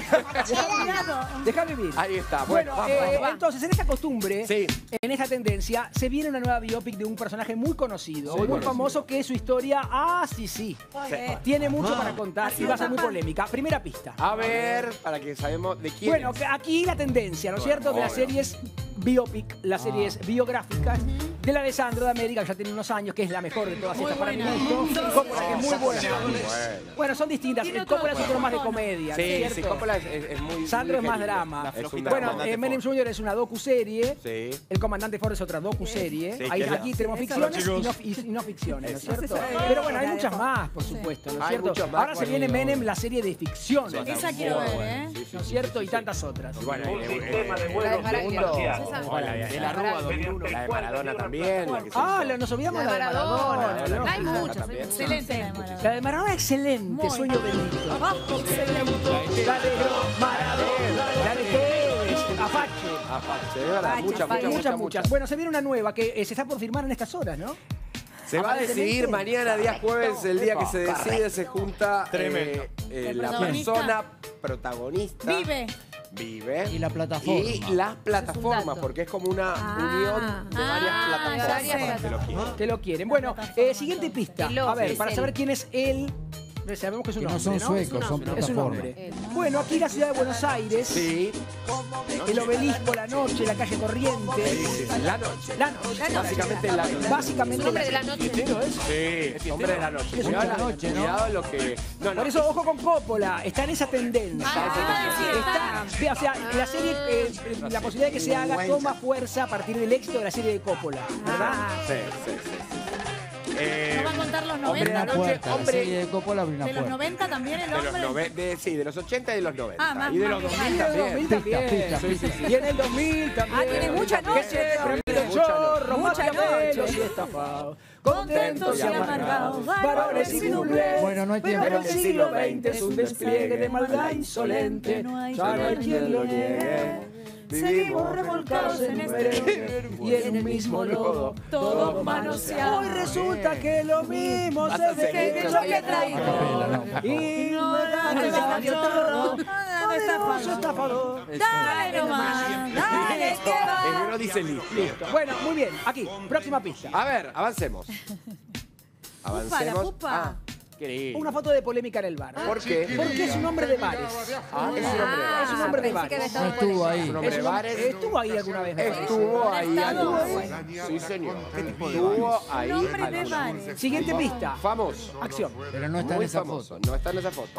Deja vivir. Ahí está. Bueno, Vamos. entonces, en esta costumbre, Sí. en esta tendencia, se viene una nueva biopic de un personaje muy conocido, muy conocido. famoso, que es su historia, sí. Tiene mucho para contar y va a ser muy polémica. Primera pista. A ver, para que sabemos de quién Bueno, es. que aquí la tendencia, ¿no es cierto? De las series biopic, las series biográficas de la de Sandro de América, que ya tiene unos años, que es la mejor de todas estas para mi gusto. Coppola, que es muy buena. Bueno, son distintas. Coppola es un poco más de comedia, ¿no es Sí, cierto? Coppola es muy... Sandro es muy más querido. drama. Es un Bueno, drama. Menem Jr. es una docu-serie. Sí. El Comandante Ford es otra docu-serie. Sí, Ahí- que aquí es- tenemos Hola, ficciones y no ficciones, ¿no es cierto? Pero bueno, hay muchas más, por supuesto, ¿no es Hay cierto? muchas más. Ahora se viene Menem, la serie de ficción. Esa quiero ver, ¿eh? ¿No es cierto? Y tantas otras. Bueno, La de Maradona. de la Rúa 2001. La de Maradona también. La que se Ah, hizo. nos olvidamos La de de la de Maradona. Maradona. ¿no? Hay muchas. También. Excelente la de Maradona. La de Maradona, excelente, Muy sueño bendito. Excelente. La de Maradona, la de Tevez, Apache. Apache, de verdad. Muchas. Bueno, se viene una nueva que se está por firmar en estas horas, ¿no? Se va a decidir mañana, día jueves, el día que se decide, se junta la protagonista. persona protagonista. Vive. Y la plataforma. Y las plataformas, dato. porque es como una unión de varias plataformas varias que lo quieren. Que lo quieren. Bueno, siguiente pista. El A ver, es para él. saber quién es él. Sabemos que es un Que no hombre, son suecos, son Es un plataformas. hombre. Bueno, aquí la ciudad de Buenos Aires. Sí. El obelisco, la noche, la calle Corrientes. La noche. La noche. Básicamente la noche. Básicamente Hombre de la noche. ¿Fiestero es? Sí, hombre de la noche. Es Cuidado una la noche, ¿no? Cuidado lo que... No, Por eso, ojo con Coppola, está en esa tendencia. O sea, la serie, la posibilidad de que se haga toma fuerza a partir del éxito de la serie de Coppola, ¿verdad? Sí. ¿No va a contar los Hombre de 90? la Una noche, puerta, la hombre... serie de Coppola abre una ¿De los puerta. 90 también el De los hombre? sí, de los 80 y de los 90. Ah, más, y de más, los más. 2000 Y en el 2000 también. también. Pista. Y en el 2000 también. tiene mucha Que noche. siempre Tiene el mucha chorro, noche. maquiavelos y estafados. Contentos y amargados, varones y dobles. Bueno, no hay Pero tiempo. el siglo XX es un despliegue de maldad insolente. Ya no hay quien lo niegue. Seguimos revolcados en este y en un mismo lodo, todos manoseados. Hoy resulta que lo mismo se ve que yo que traigo. Ignorante, chorro, poderoso estafador. Dale nomás, dale que va. No dice listo. Bueno, muy bien, aquí, próxima pista. A ver, avancemos. Avancemos. pupa. Ah, qué lindo. Una foto de polémica en el bar. ¿Por qué? Porque es un hombre de bares. Ah, es un hombre de bares. Es un hombre de bares. No estuvo ahí. Un hombre de bares. Estuvo ahí alguna vez. me parece. Estuvo ahí. estado? Sí, señor. Estuvo ahí. Un hombre de alguna vez. bares. Siguiente pista. Famoso. Acción. Pero no está en Muy esa famoso. foto. No está en esa foto.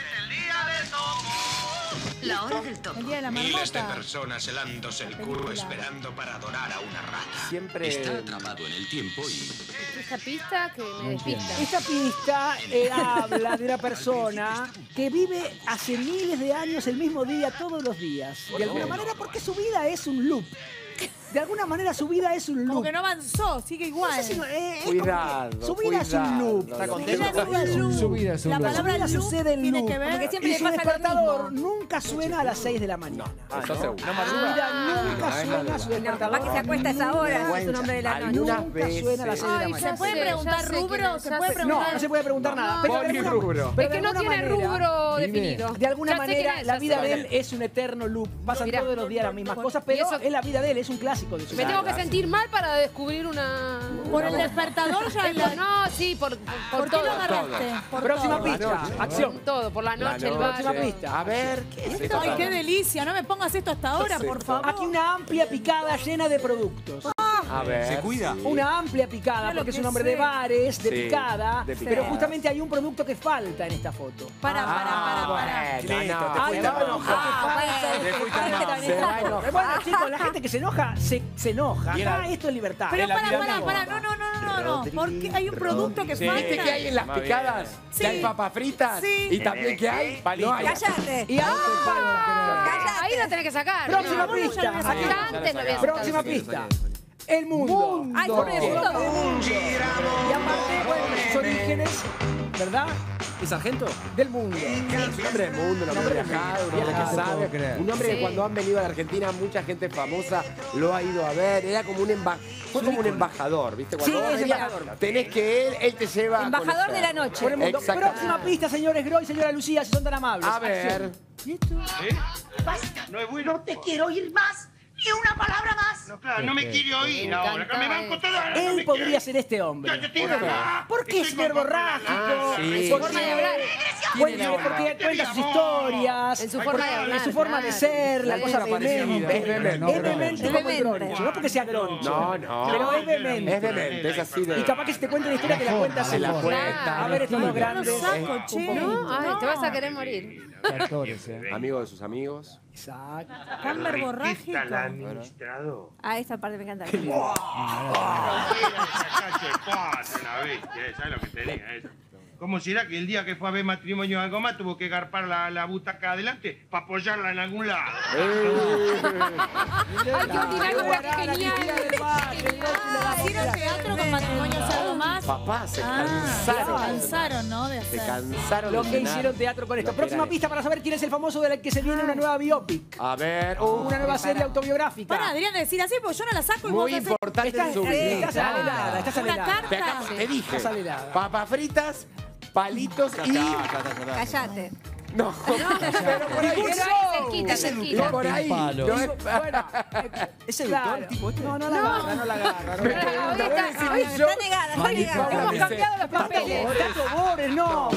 La hora del toque. El día de la Miles de marmota. personas helándose el culo esperando para adorar a una rata. Siempre... Está atrapado en el tiempo y... Esta pista que me despista. Esta pista habla de una persona que vive hace miles de años el mismo día, todos los días. De alguna manera, porque su vida es un loop. De alguna manera su vida es un Como loop. que no avanzó, sigue igual. No sé si no- es como que Cuidado. su vida es un loop. Está Ella es un loop. Su vida es un La loop. Su palabra vida loop sucede en tiene loop. que ver Como que siempre Y le su pasa lo despertador mismo. nunca suena a las 6 de la mañana. Eso seguro. Su vida nunca suena a su No, despertador. capaz que se acuesta a esa hora, es un hombre de la noche. Algunas Nunca suena a las 6 de la Ay, mañana. ¿Se puede sé, preguntar ya sé quién rubro? es, ¿Se ya puede sé. preguntar? No se puede preguntar nada. Pero de Polirrubro. pero Es de que no alguna tiene manera- rubro Dime. definido. De alguna Ya sé quién manera, es, la ya vida sé. de él es un eterno loop. Pasan Mirá. todos los días las mismas cosas, pero eso- es la vida de él, es un clásico de su Me vida. tengo que sentir mal para descubrir una... Por el despertador ya la... No, sí, por ¿Por qué todo. lo agarraste? Por Próxima todo. pista, acción. Por todo, por la noche, el Próxima bar. pista. A ver, ¿qué es esto? Ay, qué delicia. No me pongas esto hasta ahora, por favor. Aquí una amplia picada llena de productos. A ver. ¿Se cuida? sí. Una amplia picada, Mira lo porque es que un hombre sé. de bares, de Sí, picada, de picada. pero justamente hay un producto que falta en esta foto. Para. Bueno, no, te Ay, fuiste no, mal. Te fuiste mal. Se va a enojar. Bueno, chicos, la gente que se enoja, se enoja. Acá esto es libertad. Pero Es la vida para. misma. No. No, porque hay un producto que falta. ¿Viste que hay en las picadas? Sí. Que hay papas fritas. Sí. Y también que hay... No hay. Cállate. Y Ahí lo tenés que sacar. Próxima No, pista. hasta antes lo había sacado. Próxima pista. El mundo. Ay, ¿Por ¿por qué? qué? Y aparte, bueno, sus orígenes, ¿verdad? ¿Es sargento? Del mundo. Un hombre del mundo, un hombre viajado, un hombre que sabe. Un hombre que cuando han venido a la Argentina, mucha gente famosa lo ha ido a ver. Era como fue como un embajador, ¿viste? Cuando vos es venías, embajador. tenés que él te lleva a Embajador conocer. de la noche. Por el mundo. Exactamente. Próxima pista, señores Groy y señora Lucía, si son tan amables. A ver. Acción. ¿Y esto? Basta, no es bueno. No te quiero oír más. Ni una palabra más. No, claro, no me quiere oír ahora, que me banco toda. Él podría ser este hombre. Porque es verborrágico. sí. Porque Forma de hablar. porque cuenta sus historias. En su forma de hablar, En su forma de claro. ser, la cosa vehemente. Es vehemente. Es vehemente como el Groncho. No porque sea Groncho. No. Pero es vehemente. Es demente, es así de... Y capaz que si te cuenta una historia te la cuenta así. Se la cuenta. A ver, estos dos grandes. No, ay, te vas a querer morir. Amigo de sus amigos. Exacto. Tan verborrágico. administrador. Ah, esta parte me encanta. ¿Sabes lo que tenía eso? ¿Cómo será que el día que fue a ver Matrimonio de Goma tuvo que garpar la butaca adelante para apoyarla en algún lado? Ay, qué ordinario, genial. ¿Hicieron teatro con Matrimonios algo más? Papá, se Se cansaron. cansaron, ¿no? De Se hacer. cansaron Lo de que cenar. hicieron teatro con esto. Lo que Próxima era pista para saber quién es el famoso de la que se viene una nueva biopic. A ver. Una nueva serie autobiográfica. Para, Adrián, decir así, porque yo no la saco y Muy vos haces- importante en su vida. Estás alelada, estás Una alelada. carta. Te dije. Estás alelada. Papas fritas, palitos y... Cállate. No, pero por ahí. Cerquita, cerquita. Por ahí. Palo. No es... ¿Es seductor el tipo este? No, no la agarra, no la agarra. Me pregunta, ¿vos decís Ay, que yo? está negada, está negada. Paula Hemos dice, cambiado los papeles. Tato Bores, no.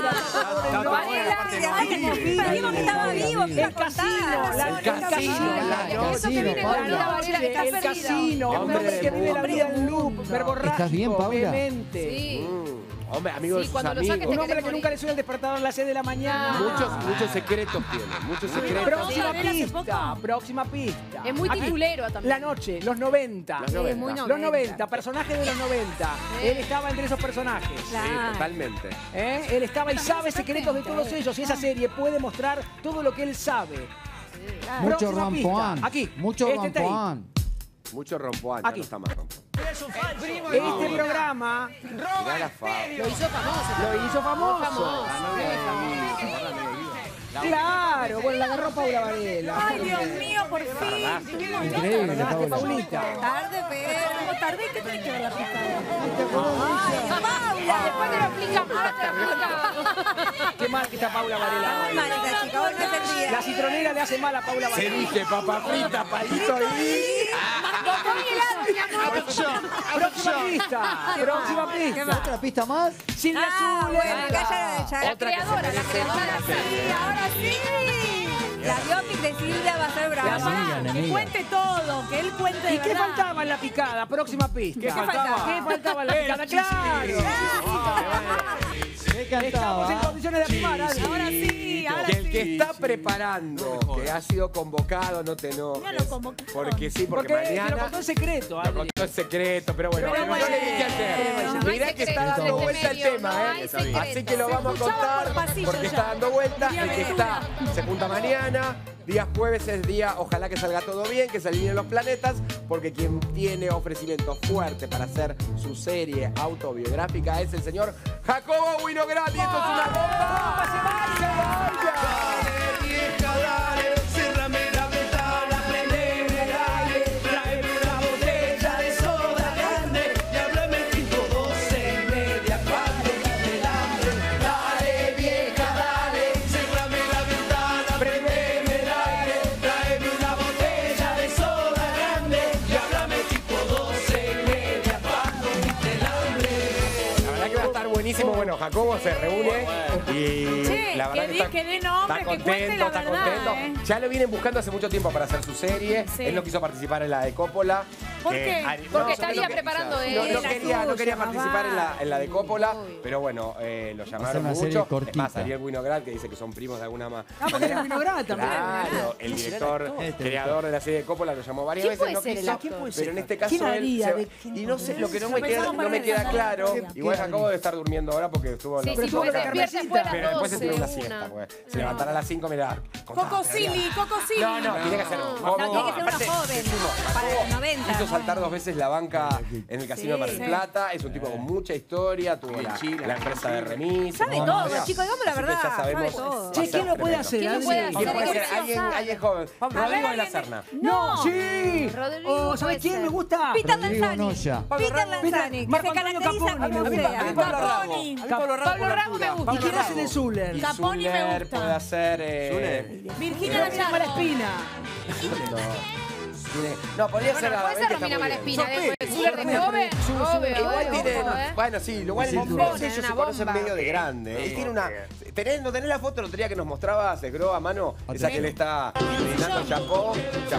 Dijimos que estaba vivo, que iba a El casino, contar. el casino, casino. Eso que viene con la vida, Varela, que estás El perdida. casino, un hombre que vive la vida en loop, verborrágico, ¿Estás bien, Paula? vehemente. Sí. Hombre, amigo de Sí, sus cuando lo saques amigos. Un hombre que nunca le suena el despertador a las 6 de la mañana. Muchos secretos tiene, muchos secretos. Próxima Adela hace pista, poco. próxima pista. Es muy Aquí, titulero también. La noche, los 90. Los 90. muy Los 90, personajes de los 90. Él estaba entre esos personajes. Sí, totalmente. Él estaba y sabe secretos de todos ellos. Y esa serie puede mostrar todo lo que él sabe. Mucho Próxima pista. rompoán. Aquí. Mucho este está ahí. rompoán. Mucho rompoán, ya Aquí. no está más rompoán. Este programa Mirá la fama. Lo hizo famoso. lo hizo famoso. Claro, bueno, la agarró Paula Varela. Ay, Dios mío, por fin. Tuvimos Increíble, Ganaste, Paula. Paulita. Tarde, pero. como tarde. ¿Qué tiene que ver la picada? Ay, Paula. Después te lo explicamos, ahora te lo explicamos. Qué mal que está Paula Varela. Ay, marica, chica, hoy no es el día. La citronera le hace mal a Paula Se Varela. dije papa frita, palito y... Próxima pista. Próxima pista. ¿Otra pista más? Silvia Ah, Zuller. bueno, ya. La creadora, la creadora. Sí, ahora sí. La biopic de Silvia va a ser brava. amiga, Que cuente todo, que él cuente de ¿Y qué verdad. faltaba en la picada? Próxima pista. ¿Qué faltaba? ¿Qué faltaba en la picada? ¡Claro! ¿Qué Estamos en cantaba? condiciones de afirmar, Adri. Ahora sí, ahora Que el sí. que está preparando, que ha sido convocado, no te enojes. Ya lo convocaron. Porque sí, porque Porque te lo mañana... contó en secreto, Adri. Contó el secreto, pero bueno, Pero no le bueno, dije hacer. no hay Mirá que está secretos dando en este vuelta el medio, tema, no hay secretos. Así que lo vamos a escuchaba por contar pasillo porque ya. está dando vuelta. Día El que aventura. está se junta mañana. Día jueves es día, ojalá que salga todo bien, que se alineen los planetas, porque quien tiene ofrecimiento fuerte para hacer su serie autobiográfica es el señor Jacobo Winograd. Y esto es una bomba. ¡Se vaya! Dale, vieja, dale, cérrame la ventana, prendeme el aire, tráeme una botella de soda grande y háblame tipo 12:30 cuando quite el hambre. Dale, vieja, dale, cérrame la ventana, prendeme el aire, tráeme una botella de soda grande y háblame tipo 12:30 cuando quite el hambre. La verdad que va a estar buenísimo. Bueno, Jacobo se reúne y Che, la verdad que que que dé nombres, está que cuente la está verdad, contento. ¿eh? Ya lo vienen buscando hace mucho tiempo para hacer su serie. Sí. Él no quiso participar en la de Coppola ¿Por qué? Porque estaría preparando él. No quería participar en la de Coppola, pero bueno, lo llamaron mucho. Es más, Ariel Winograd, que dice que son primos de alguna manera. porque era Winograd también. Claro, el director, creador de la serie de Coppola lo llamó varias veces, no quiso, pero en este caso él... Y no sé, lo que no me queda claro, igual acabo de estar durmiendo ahora porque estuvo... Sí, porque pero después se tiene una siesta, se levantará a las 5, mirá. Coco Silly. No, tiene que ser uno joven, para los 90. Hizo saltar 2 veces la banca en el Casino de Mar del Plata, es un tipo con mucha historia, tuvo la empresa de remis. Sabe todo, chicos, digamos la verdad. Ya sabemos. Che, ¿quién lo puede hacer? ¿Quién lo puede hacer? Alguien joven. Rodrigo de la Serna. No, sí. Rodrigo, ¿sabes quién me gusta? Peter Lanzani. Peter Lanzani, que se caracteriza con la idea. Pablo Rago me gusta. ¿Y quién hace de Zuller? Caponi me gusta. Puede hacer... Virginia Romina Malespina. No, podría ser Puede ser Romina Malespina. Zuller de joven. Igual tiene... Bueno, sí, igual ellos se conocen medio de grande. Él tiene una... ¿No tenés la foto el otro día que nos mostraba Segro a mano? Esa que le está brindando champú.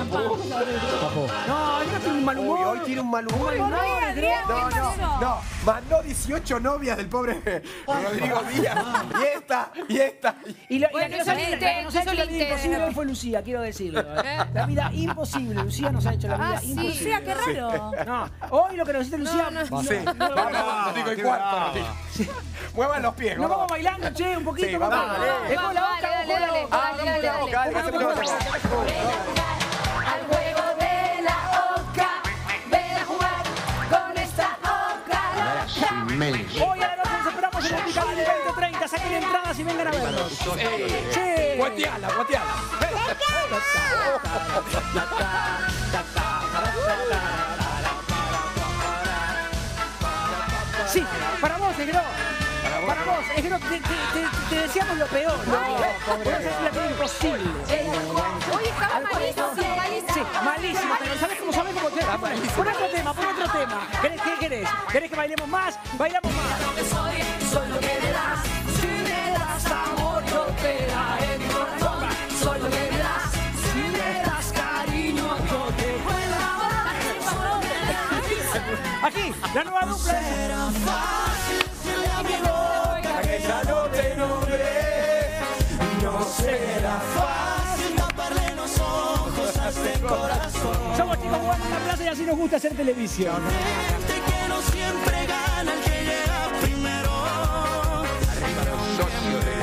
No, él no tiene un mal humor. Hoy tiene un mal humor. No. Mandó 18 novias del pobre Rodrigo Díaz. Y esta. Y la que nos ha hecho la vida imposible fue Lucía, quiero decirlo. La vida imposible. Lucía nos ha hecho la vida imposible. Lucía, qué raro. No, hoy lo que nos dice Lucía... Vamos, digo, y cuarto. Muevan los pies. Nos vamos bailando, che, un poquito. Sí, vamos, dale. Dale. Al juego de la oca, ven a jugar con esta oca. Hoy a la noche nos esperamos en el Pica del 2030. Saquen entradas y vengan a vernos. Sí. Guateala. Sí, para vos, Negro. Para vos, Negro, te deseamos lo peor. No, vos es la vida imposible. Hoy estaba malísimo. Sí, malísimo. Pero ¿sabes cómo Pon otro tema. ¿Qué querés? ¿Querés que bailemos más? Bailamos más. Soy lo que me das. Si me das amor, yo te daré mi corazón. Soy lo que me das. Si me das cariño, yo te puedo amar. Aquí, la nueva dupla. Será fácil decirle a mi boca que ya no te nombré. No será fácil taparle los ojos a este corazón. Somos chicos jugando en la plaza y así nos gusta hacer televisión. Que no siempre gana el que llega primero. Arriba los socios de